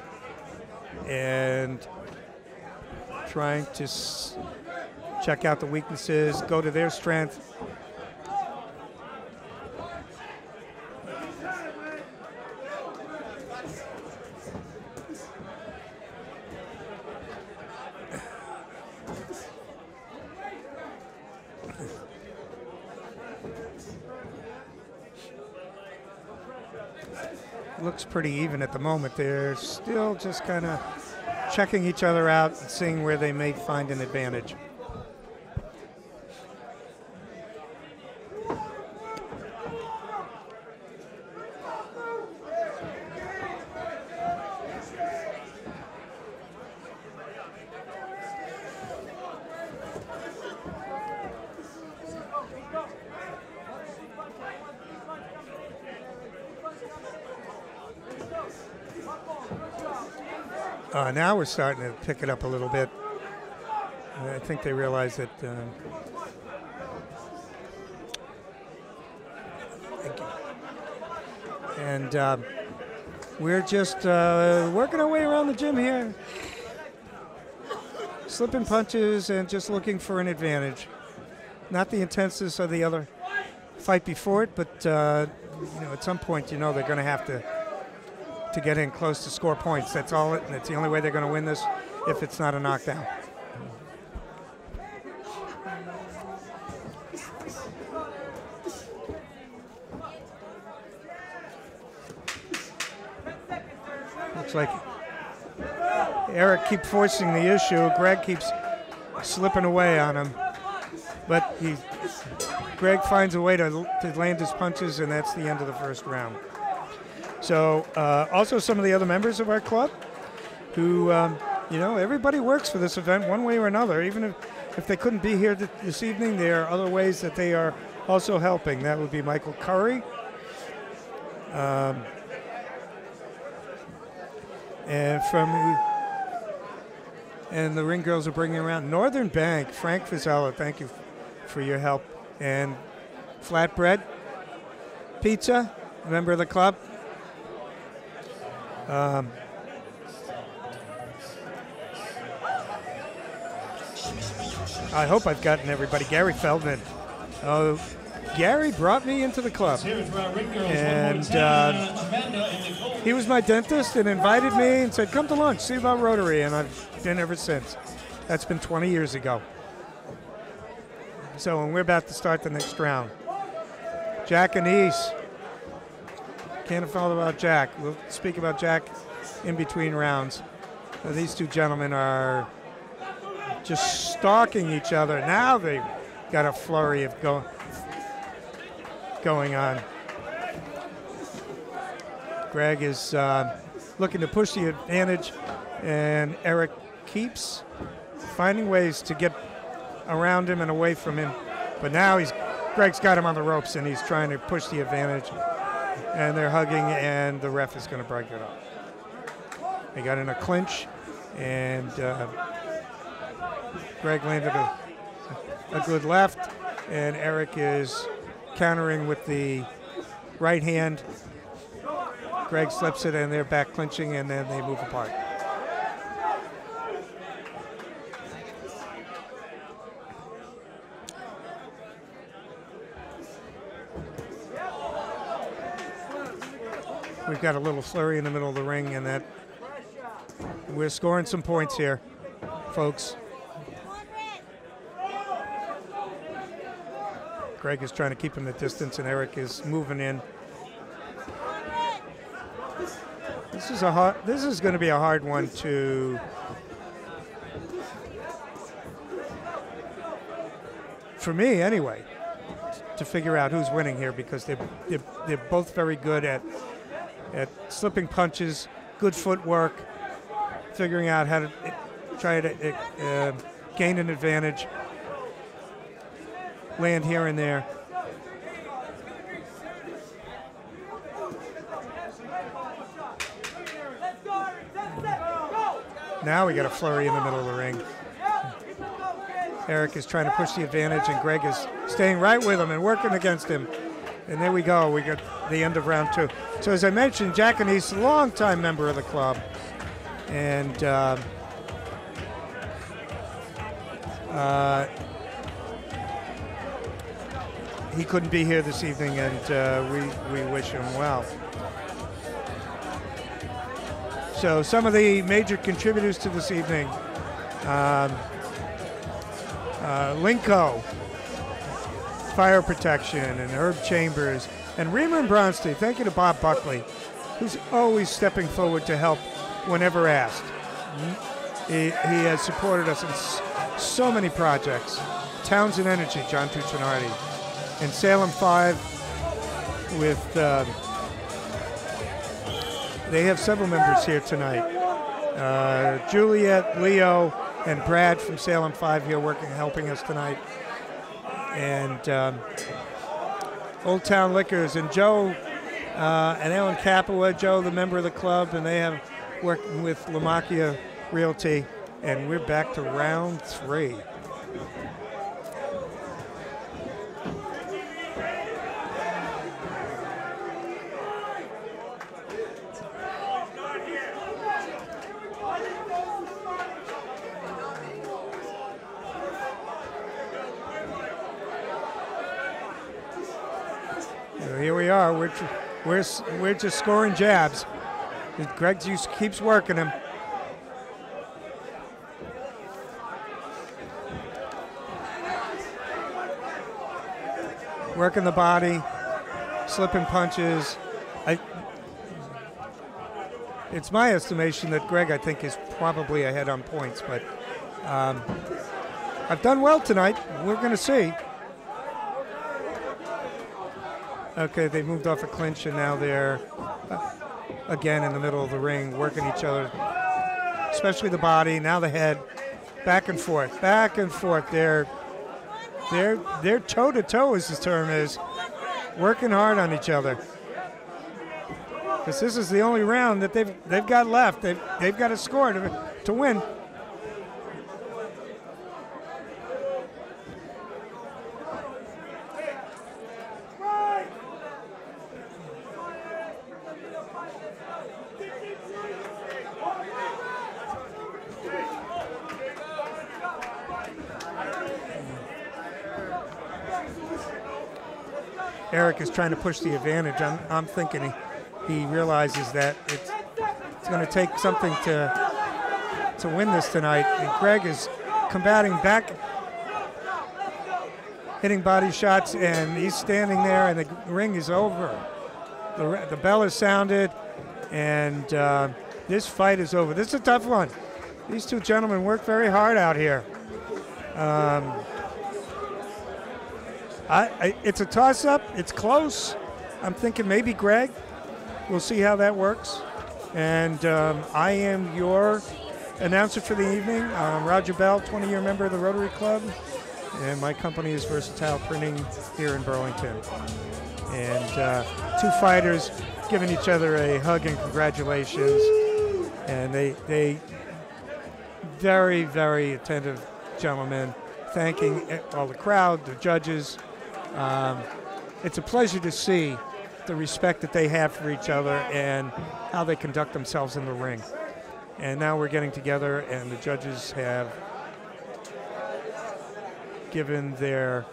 and trying to check out the weaknesses, go to their strength. Looks pretty even at the moment. They're still just kind of checking each other out and seeing where they may find an advantage. Now we're starting to pick it up a little bit. I think they realize that we're just working our way around the gym here, slipping punches and just looking for an advantage. Not the intenseness of the other fight before it, but you know, at some point, you know, they're going to have to get in close to score points. That's all. That's the only way they're going to win this, if it's not a knockdown. Looks like Eric keeps forcing the issue. Greg keeps slipping away on him, but Greg finds a way to land his punches, and that's the end of the first round. So also some of the other members of our club who, you know, everybody works for this event one way or another. Even if they couldn't be here this evening, there are other ways that they are also helping. That would be Michael Curry. And the ring girls are bringing around Northern Bank, Frank Fazella, thank you for your help. And Flatbread Pizza, a member of the club. I hope I've gotten everybody. Gary Feldman. Gary brought me into the club, and he was my dentist and invited me and said, come to lunch, see about Rotary, and I've been ever since. That's been 20 years ago. So, and we're about to start the next round. Jack and East. Can't follow about Jack. We'll speak about Jack in between rounds. These two gentlemen are just stalking each other. Now they've got a flurry of going on. Greg is looking to push the advantage, and Eric keeps finding ways to get around him and away from him. But now Greg's got him on the ropes, and he's trying to push the advantage. And they're hugging, and the ref is going to break it up. They got in a clinch, and Greg landed a good left, and Eric is countering with the right hand. Greg slips it, and they're back clinching, and then they move apart. We've got a little flurry in the middle of the ring, and that we're scoring some points here, folks. Greg is trying to keep him the distance, and Eric is moving in. This is going to be a hard one for me anyway, to figure out who's winning here, because they're both very good at slipping punches, good footwork, figuring out how to try to gain an advantage, land here and there. Now we got a flurry in the middle of the ring. Eric is trying to push the advantage, and Greg is staying right with him and working against him. And there we go. We got the end of round 2. So as I mentioned, Jack and East, a longtime member of the club. And he couldn't be here this evening, and we wish him well. So some of the major contributors to this evening, Linco, Fire Protection, and Herb Chambers, and Reamer Bronstein. Thank you to Bob Buckley, who's always stepping forward to help whenever asked. He has supported us in so many projects. Townsend Energy, John Tuccinardi, and Salem 5 with, they have several members here tonight. Juliet, Leo, and Brad from Salem 5 here helping us tonight. And Old Town Liquors, and Joe and Ellen Capua, Joe, the member of the club, and they have worked with Lamachia Realty. And we're back to round 3. Here we are. We're just scoring jabs. Greg just keeps working him. Working the body, slipping punches. It's my estimation that Greg, I think, is probably ahead on points, but I've done well tonight. We're going to see. Okay, they moved off a clinch, and now they're again in the middle of the ring, working each other, especially the body, now the head, back and forth, back and forth. They're toe-to-toe, as the term is, working hard on each other. Because this is the only round that they've got left. They've got to score to win. Eric is trying to push the advantage. I'm thinking he realizes that it's going to take something to win this tonight. And Greg is combating back, hitting body shots, and he's standing there, and the ring is over. The bell is sounded, and this fight is over. This is a tough one. These two gentlemen work very hard out here. It's a toss-up. It's close. I'm thinking maybe Greg. We'll see how that works. And I am your announcer for the evening. Roger Bell, 20-year member of the Rotary Club. And my company is Versatile Printing here in Burlington. And two fighters giving each other a hug and congratulations. And they very, very attentive gentlemen, thanking all the crowd, the judges. It's a pleasure to see the respect that they have for each other and how they conduct themselves in the ring. And now we're getting together, and the judges have given their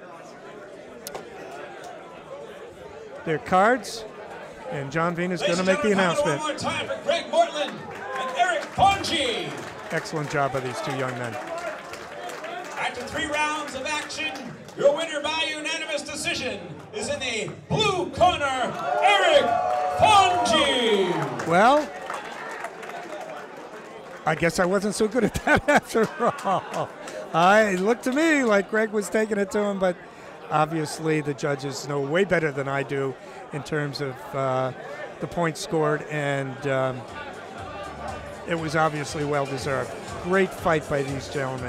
cards, and John Vina is going to make the announcement. One more time for Greg Mortland and Eric Ponji. Excellent job by these two young men. After 3 rounds of action, your winner by unanimous decision is in the blue corner, Eric Ponji. Well, I guess I wasn't so good at that after all. It looked to me like Greg was taking it to him, but obviously the judges know way better than I do in terms of the points scored, and it was obviously well-deserved. Great fight by these gentlemen.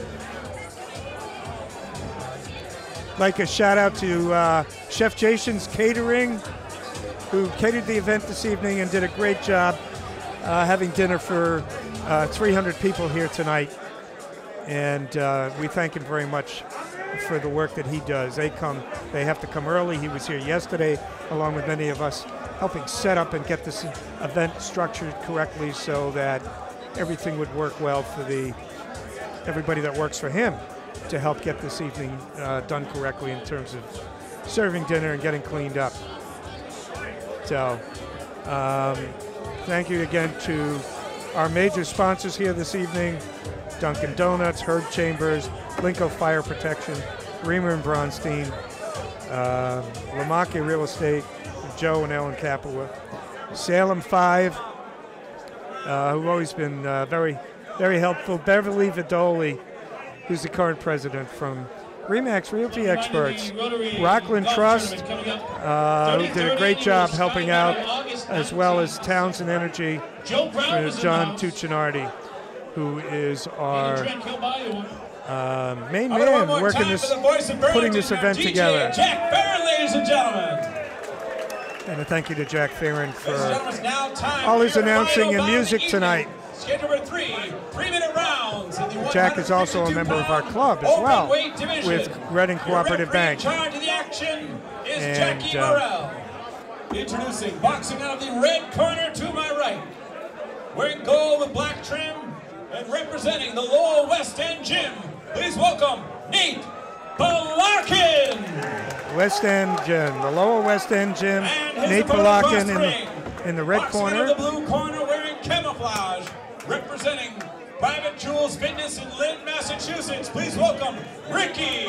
Like a shout out to Chef Jason's Catering, who catered the event this evening and did a great job having dinner for 300 people here tonight. And we thank him very much for the work that he does. They have to come early. He was here yesterday, along with many of us, helping set up and get this event structured correctly so that everything would work well for everybody that works for him, to help get this evening done correctly in terms of serving dinner and getting cleaned up. So thank you again to our major sponsors here this evening: Dunkin' Donuts, Herd Chambers, Linco Fire Protection, Reamer and Bronstein, Lamacchia Real Estate, Joe and Ellen Capua, Salem 5, who've always been very, very helpful, Beverly Vidoli, who's the current president from Remax Realty Experts, Rockland Trust, who did a great job helping out, as well as Townsend Energy, John Tuccinardi, who is our main man putting this event together. Jack Barron, ladies and gentlemen. And a thank you to Jack Farron for all his announcing and music tonight. Schedule number 3 3-minute rounds. Jack is also a member of our club as well, with Reading Cooperative Bank. In charge of the action is Jackie Morrell. Introducing, boxing out of the red corner to my right, wearing gold with black trim and representing the Lowell West End Gym, please welcome Nate Balarkin. West End Gym, the Lowell West End Gym. Nate Balarkin in the red corner. In the blue corner, wearing camouflage, representing Private Jewels Fitness in Lynn, Massachusetts. Please welcome Ricky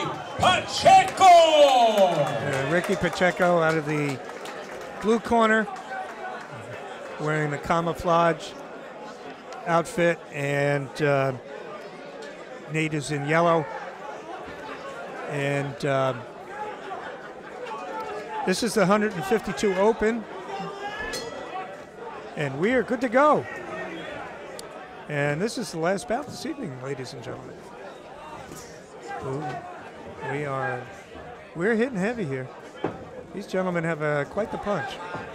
Pacheco. Ricky Pacheco out of the blue corner, wearing the camouflage outfit, and Nate is in yellow. And this is the 152 Open, and we are good to go. And this is the last bout this evening, ladies and gentlemen. Ooh, we're hitting heavy here. These gentlemen have quite the punch.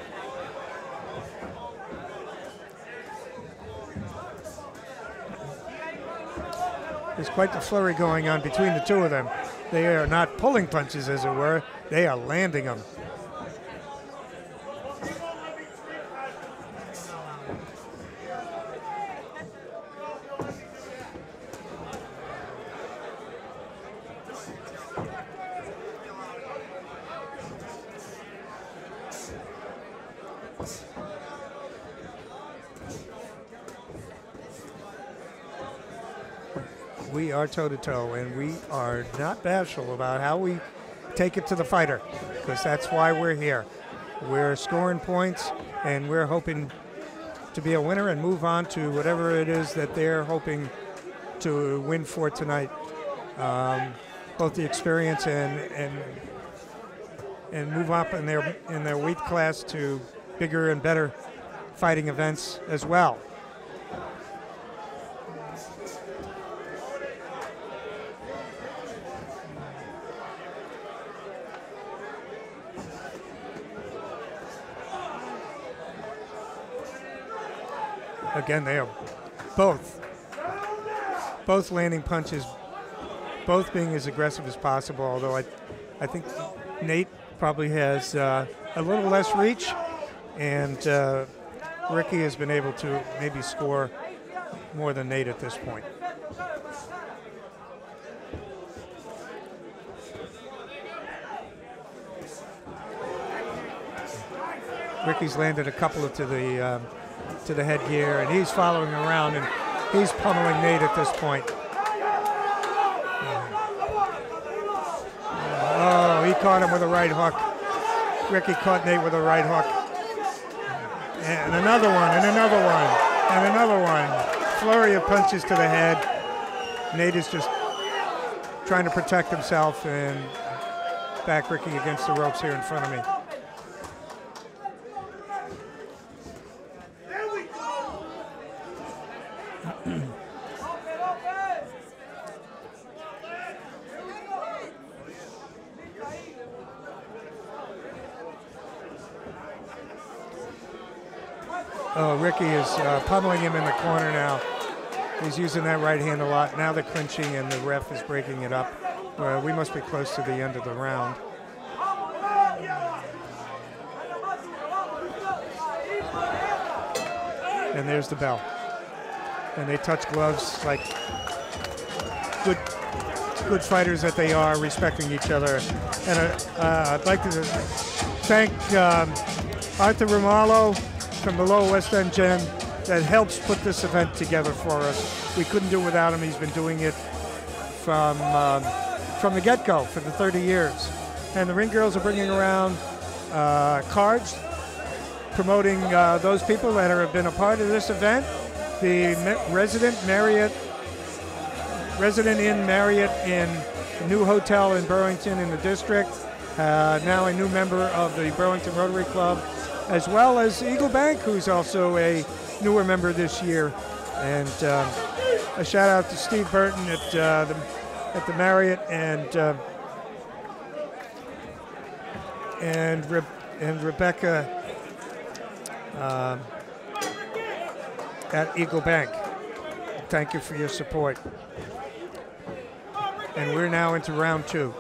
There's quite the flurry going on between the two of them. They are not pulling punches, as it were. They are landing them. We are toe-to-toe, and we are not bashful about how we take it to the fighter, because that's why we're here. We're scoring points, and we're hoping to be a winner and move on to whatever it is that they're hoping to win for tonight. Both the experience and move up in their weight class to bigger and better fighting events as well. Again, they are both landing punches, both being as aggressive as possible, although I think Nate probably has a little less reach, and Ricky has been able to maybe score more than Nate at this point. Ricky's landed a couple to the headgear, and he's following around, and he's pummeling Nate at this point. Oh, he caught him with a right hook. Ricky caught Nate with a right hook. And another one, and another one, and another one. Flurry of punches to the head. Nate is just trying to protect himself and back Ricky against the ropes here in front of me. Oh, Ricky is pummeling him in the corner now. He's using that right hand a lot. Now they're clinching and the ref is breaking it up. We must be close to the end of the round. And there's the bell. And they touch gloves like good fighters that they are, respecting each other. And I'd like to thank Arthur Romalo from the Lower West End Gym that helps put this event together for us. We couldn't do it without him. He's been doing it from the get-go for the 30 years. And the Ring Girls are bringing around cards promoting those people that have been a part of this event. The Resident Inn Marriott in the new hotel in Burlington in the district, now a new member of the Burlington Rotary Club, as well as Eagle Bank, who's also a newer member this year. And a shout out to Steve Burton at the Marriott and Rebecca at Eagle Bank. Thank you for your support. And we're now into round two.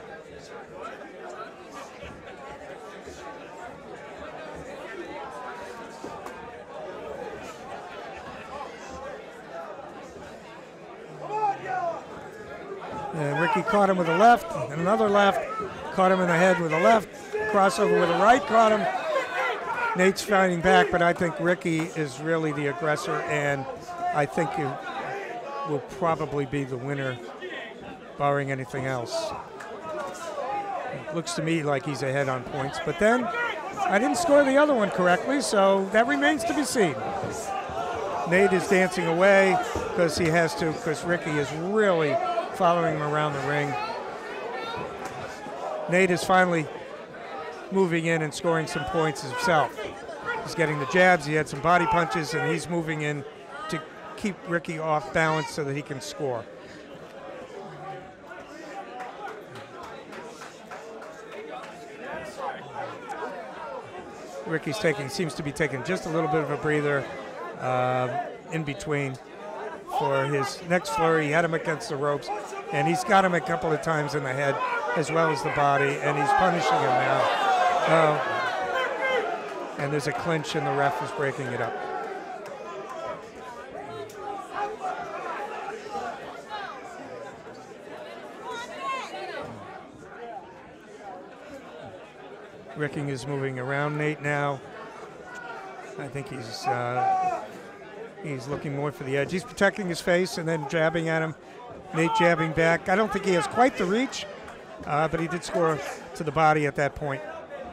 And Ricky caught him with a left, and another left, caught him in the head with a left, crossover with a right, caught him. Nate's fighting back, but I think Ricky is really the aggressor, and I think he will probably be the winner, barring anything else. It looks to me like he's ahead on points, but then I didn't score the other one correctly, so that remains to be seen. Nate is dancing away because he has to, because Ricky is really following him around the ring. Nate is finally moving in and scoring some points himself. He's getting the jabs, he had some body punches, and he's moving in to keep Ricky off balance so that he can score. Ricky's seems to be taking just a little bit of a breather in between for his next flurry. He had him against the ropes, and he's got him a couple of times in the head as well as the body, and he's punishing him now. And there's a clinch, and the ref is breaking it up. Ricky is moving around Nate now. I think he's He's looking more for the edge. He's protecting his face and then jabbing at him. Nate jabbing back. I don't think he has quite the reach, but he did score to the body at that point.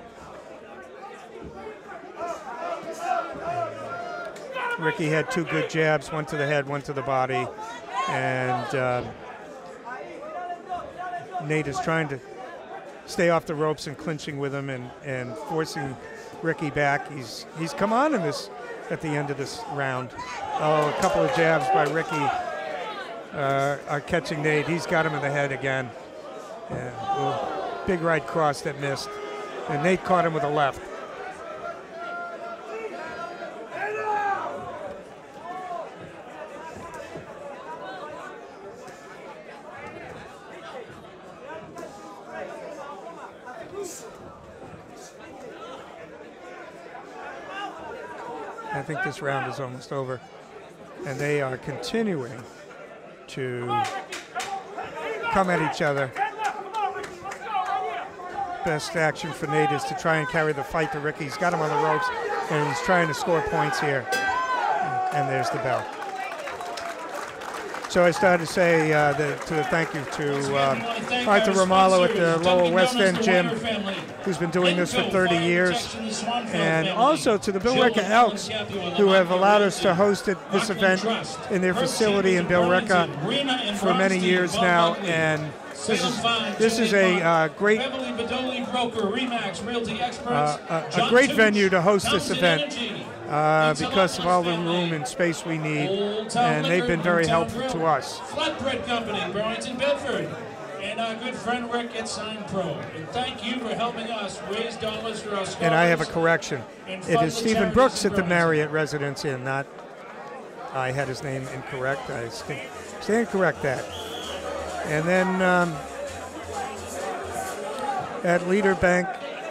Ricky had 2 good jabs, one to the head, one to the body. And Nate is trying to stay off the ropes and clinching with him and forcing Ricky back. He's come on in this at the end of this round. Oh, a couple of jabs by Ricky are catching Nate. He's got him in the head again. Big right cross that missed. And Nate caught him with a left. I think this round is almost over. And they are continuing to come at each other. Best action for Nate is to try and carry the fight to Ricky. He's got him on the ropes, and he's trying to score points here. And there's the bell. So I started to say thank you to Arthur Romalo at the Lower West End Gym, who's been doing this for 30 years, and also to the Billerica Elks, who have allowed us to host this event in their facility in Billerica for many years now. And this is a great venue to host this event. Because of all the room and space we need, and they've been very helpful to us. Flatbread Company, Burlington, Bedford, and our good friend Rick at Sign Pro. And thank you for helping us raise dollars for our scholars. And I have a correction. It is Stephen Brooks at the Marriott Residence Inn, not I had his name incorrect. I stand correct that. And then at Leader Bank,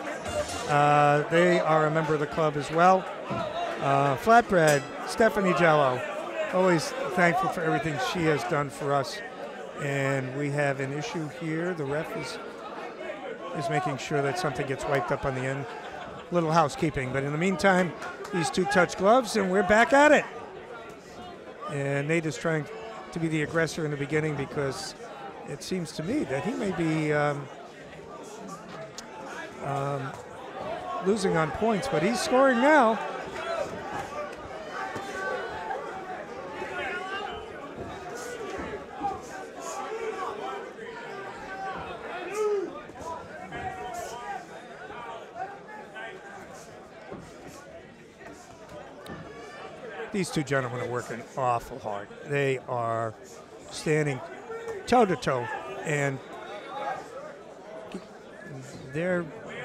they are a member of the club as well. Flatbread, Stephanie Jello, always thankful for everything she has done for us. And we have an issue here. The ref is making sure that something gets wiped up on the end. Little housekeeping. But in the meantime, these 2 touch gloves, and we're back at it. And Nate is trying to be the aggressor in the beginning because it seems to me that he may be losing on points, but he's scoring now. These 2 gentlemen are working awful hard. They are standing toe-to-toe, and they're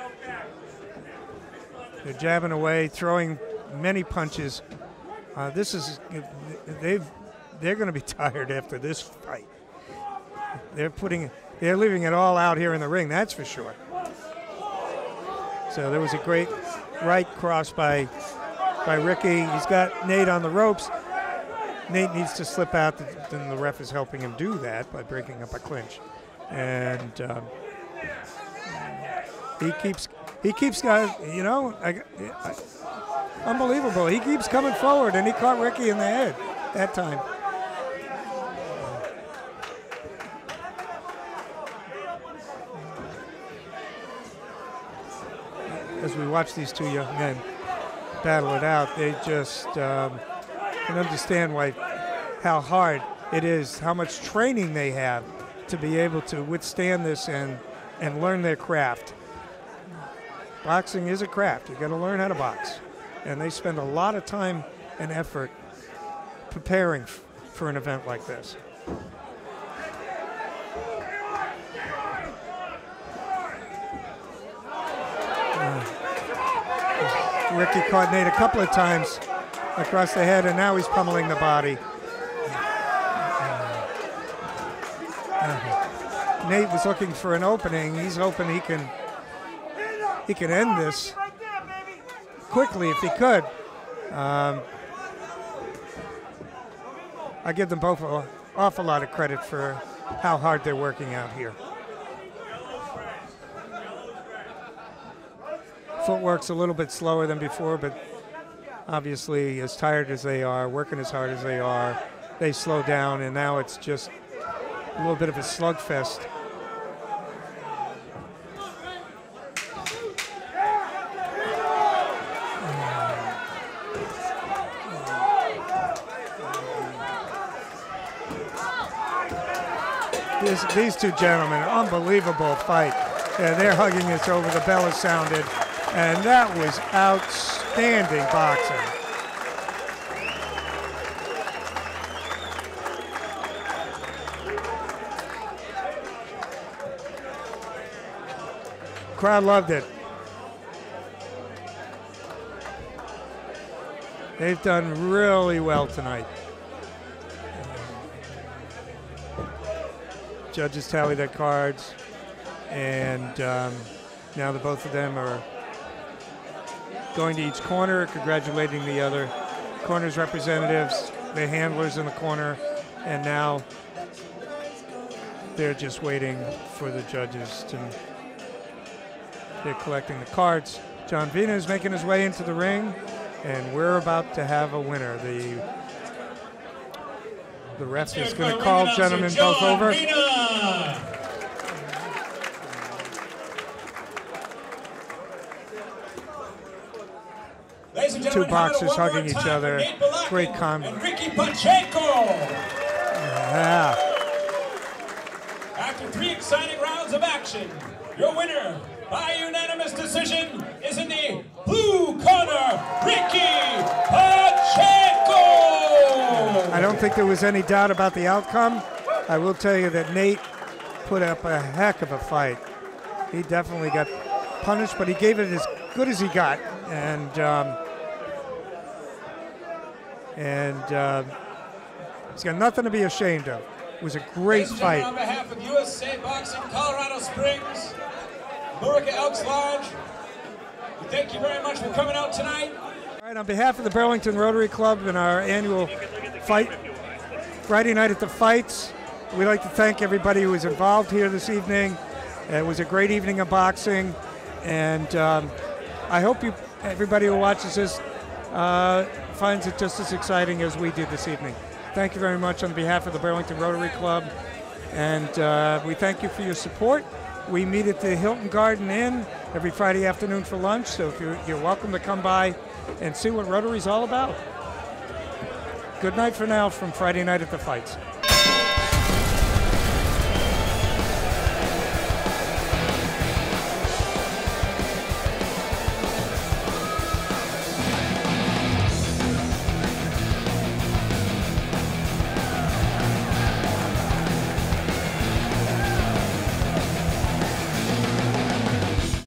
jabbing away, throwing many punches. They're going to be tired after this fight. They're leaving it all out here in the ring, that's for sure. So there was a great right cross by Ricky. He's got Nate on the ropes. Nate needs to slip out, and the ref is helping him do that by breaking up a clinch. And he keeps guys, unbelievable. He keeps coming forward, and he caught Ricky in the head that time. As we watch these 2 young men battle it out, they just can understand how hard it is, how much training they have to be able to withstand this and learn their craft. Boxing is a craft. You've got to learn how to box. And they spend a lot of time and effort preparing for an event like this. Ricky caught Nate a couple of times across the head, and now he's pummeling the body. Nate was looking for an opening. He's hoping he can end this quickly if he could. I give them both an awful lot of credit for how hard they're working out here. Footwork's a little bit slower than before, but obviously, as tired as they are, working as hard as they are, they slow down, and now it's just a little bit of a slugfest. These two gentlemen, unbelievable fight. Yeah, they're hugging us over. The bell has sounded, and that was outstanding boxing. Crowd loved it. They've done really well tonight. Judges tally their cards, and now the both of them are going to each corner, congratulating the other corner's representatives, the handlers in the corner, and now they're just waiting for the judges to. They're collecting the cards. John Vina is making his way into the ring, and we're about to have a winner. The ref is going to call gentlemen both over. Two boxers hugging each other. Great combo. Yeah. After 3 exciting rounds of action, your winner by unanimous decision is in the blue corner, Ricky Pacheco. I don't think there was any doubt about the outcome. I will tell you that Nate put up a heck of a fight. He definitely got punished, but he gave it as good as he got, and he's got nothing to be ashamed of. It was a great fight. On behalf of USA Boxing Colorado Springs, Lurica Elks Lodge, we thank you very much for coming out tonight. All right, on behalf of the Burlington Rotary Club and our annual fight, Friday night at the fights, we'd like to thank everybody who was involved here this evening. It was a great evening of boxing, and I hope everybody who watches this finds it just as exciting as we did this evening. Thank you very much on behalf of the Burlington Rotary Club, and we thank you for your support. We meet at the Hilton Garden Inn every Friday afternoon for lunch, so if you're welcome to come by and see what Rotary's all about. Good night for now from Friday Night at the Fights.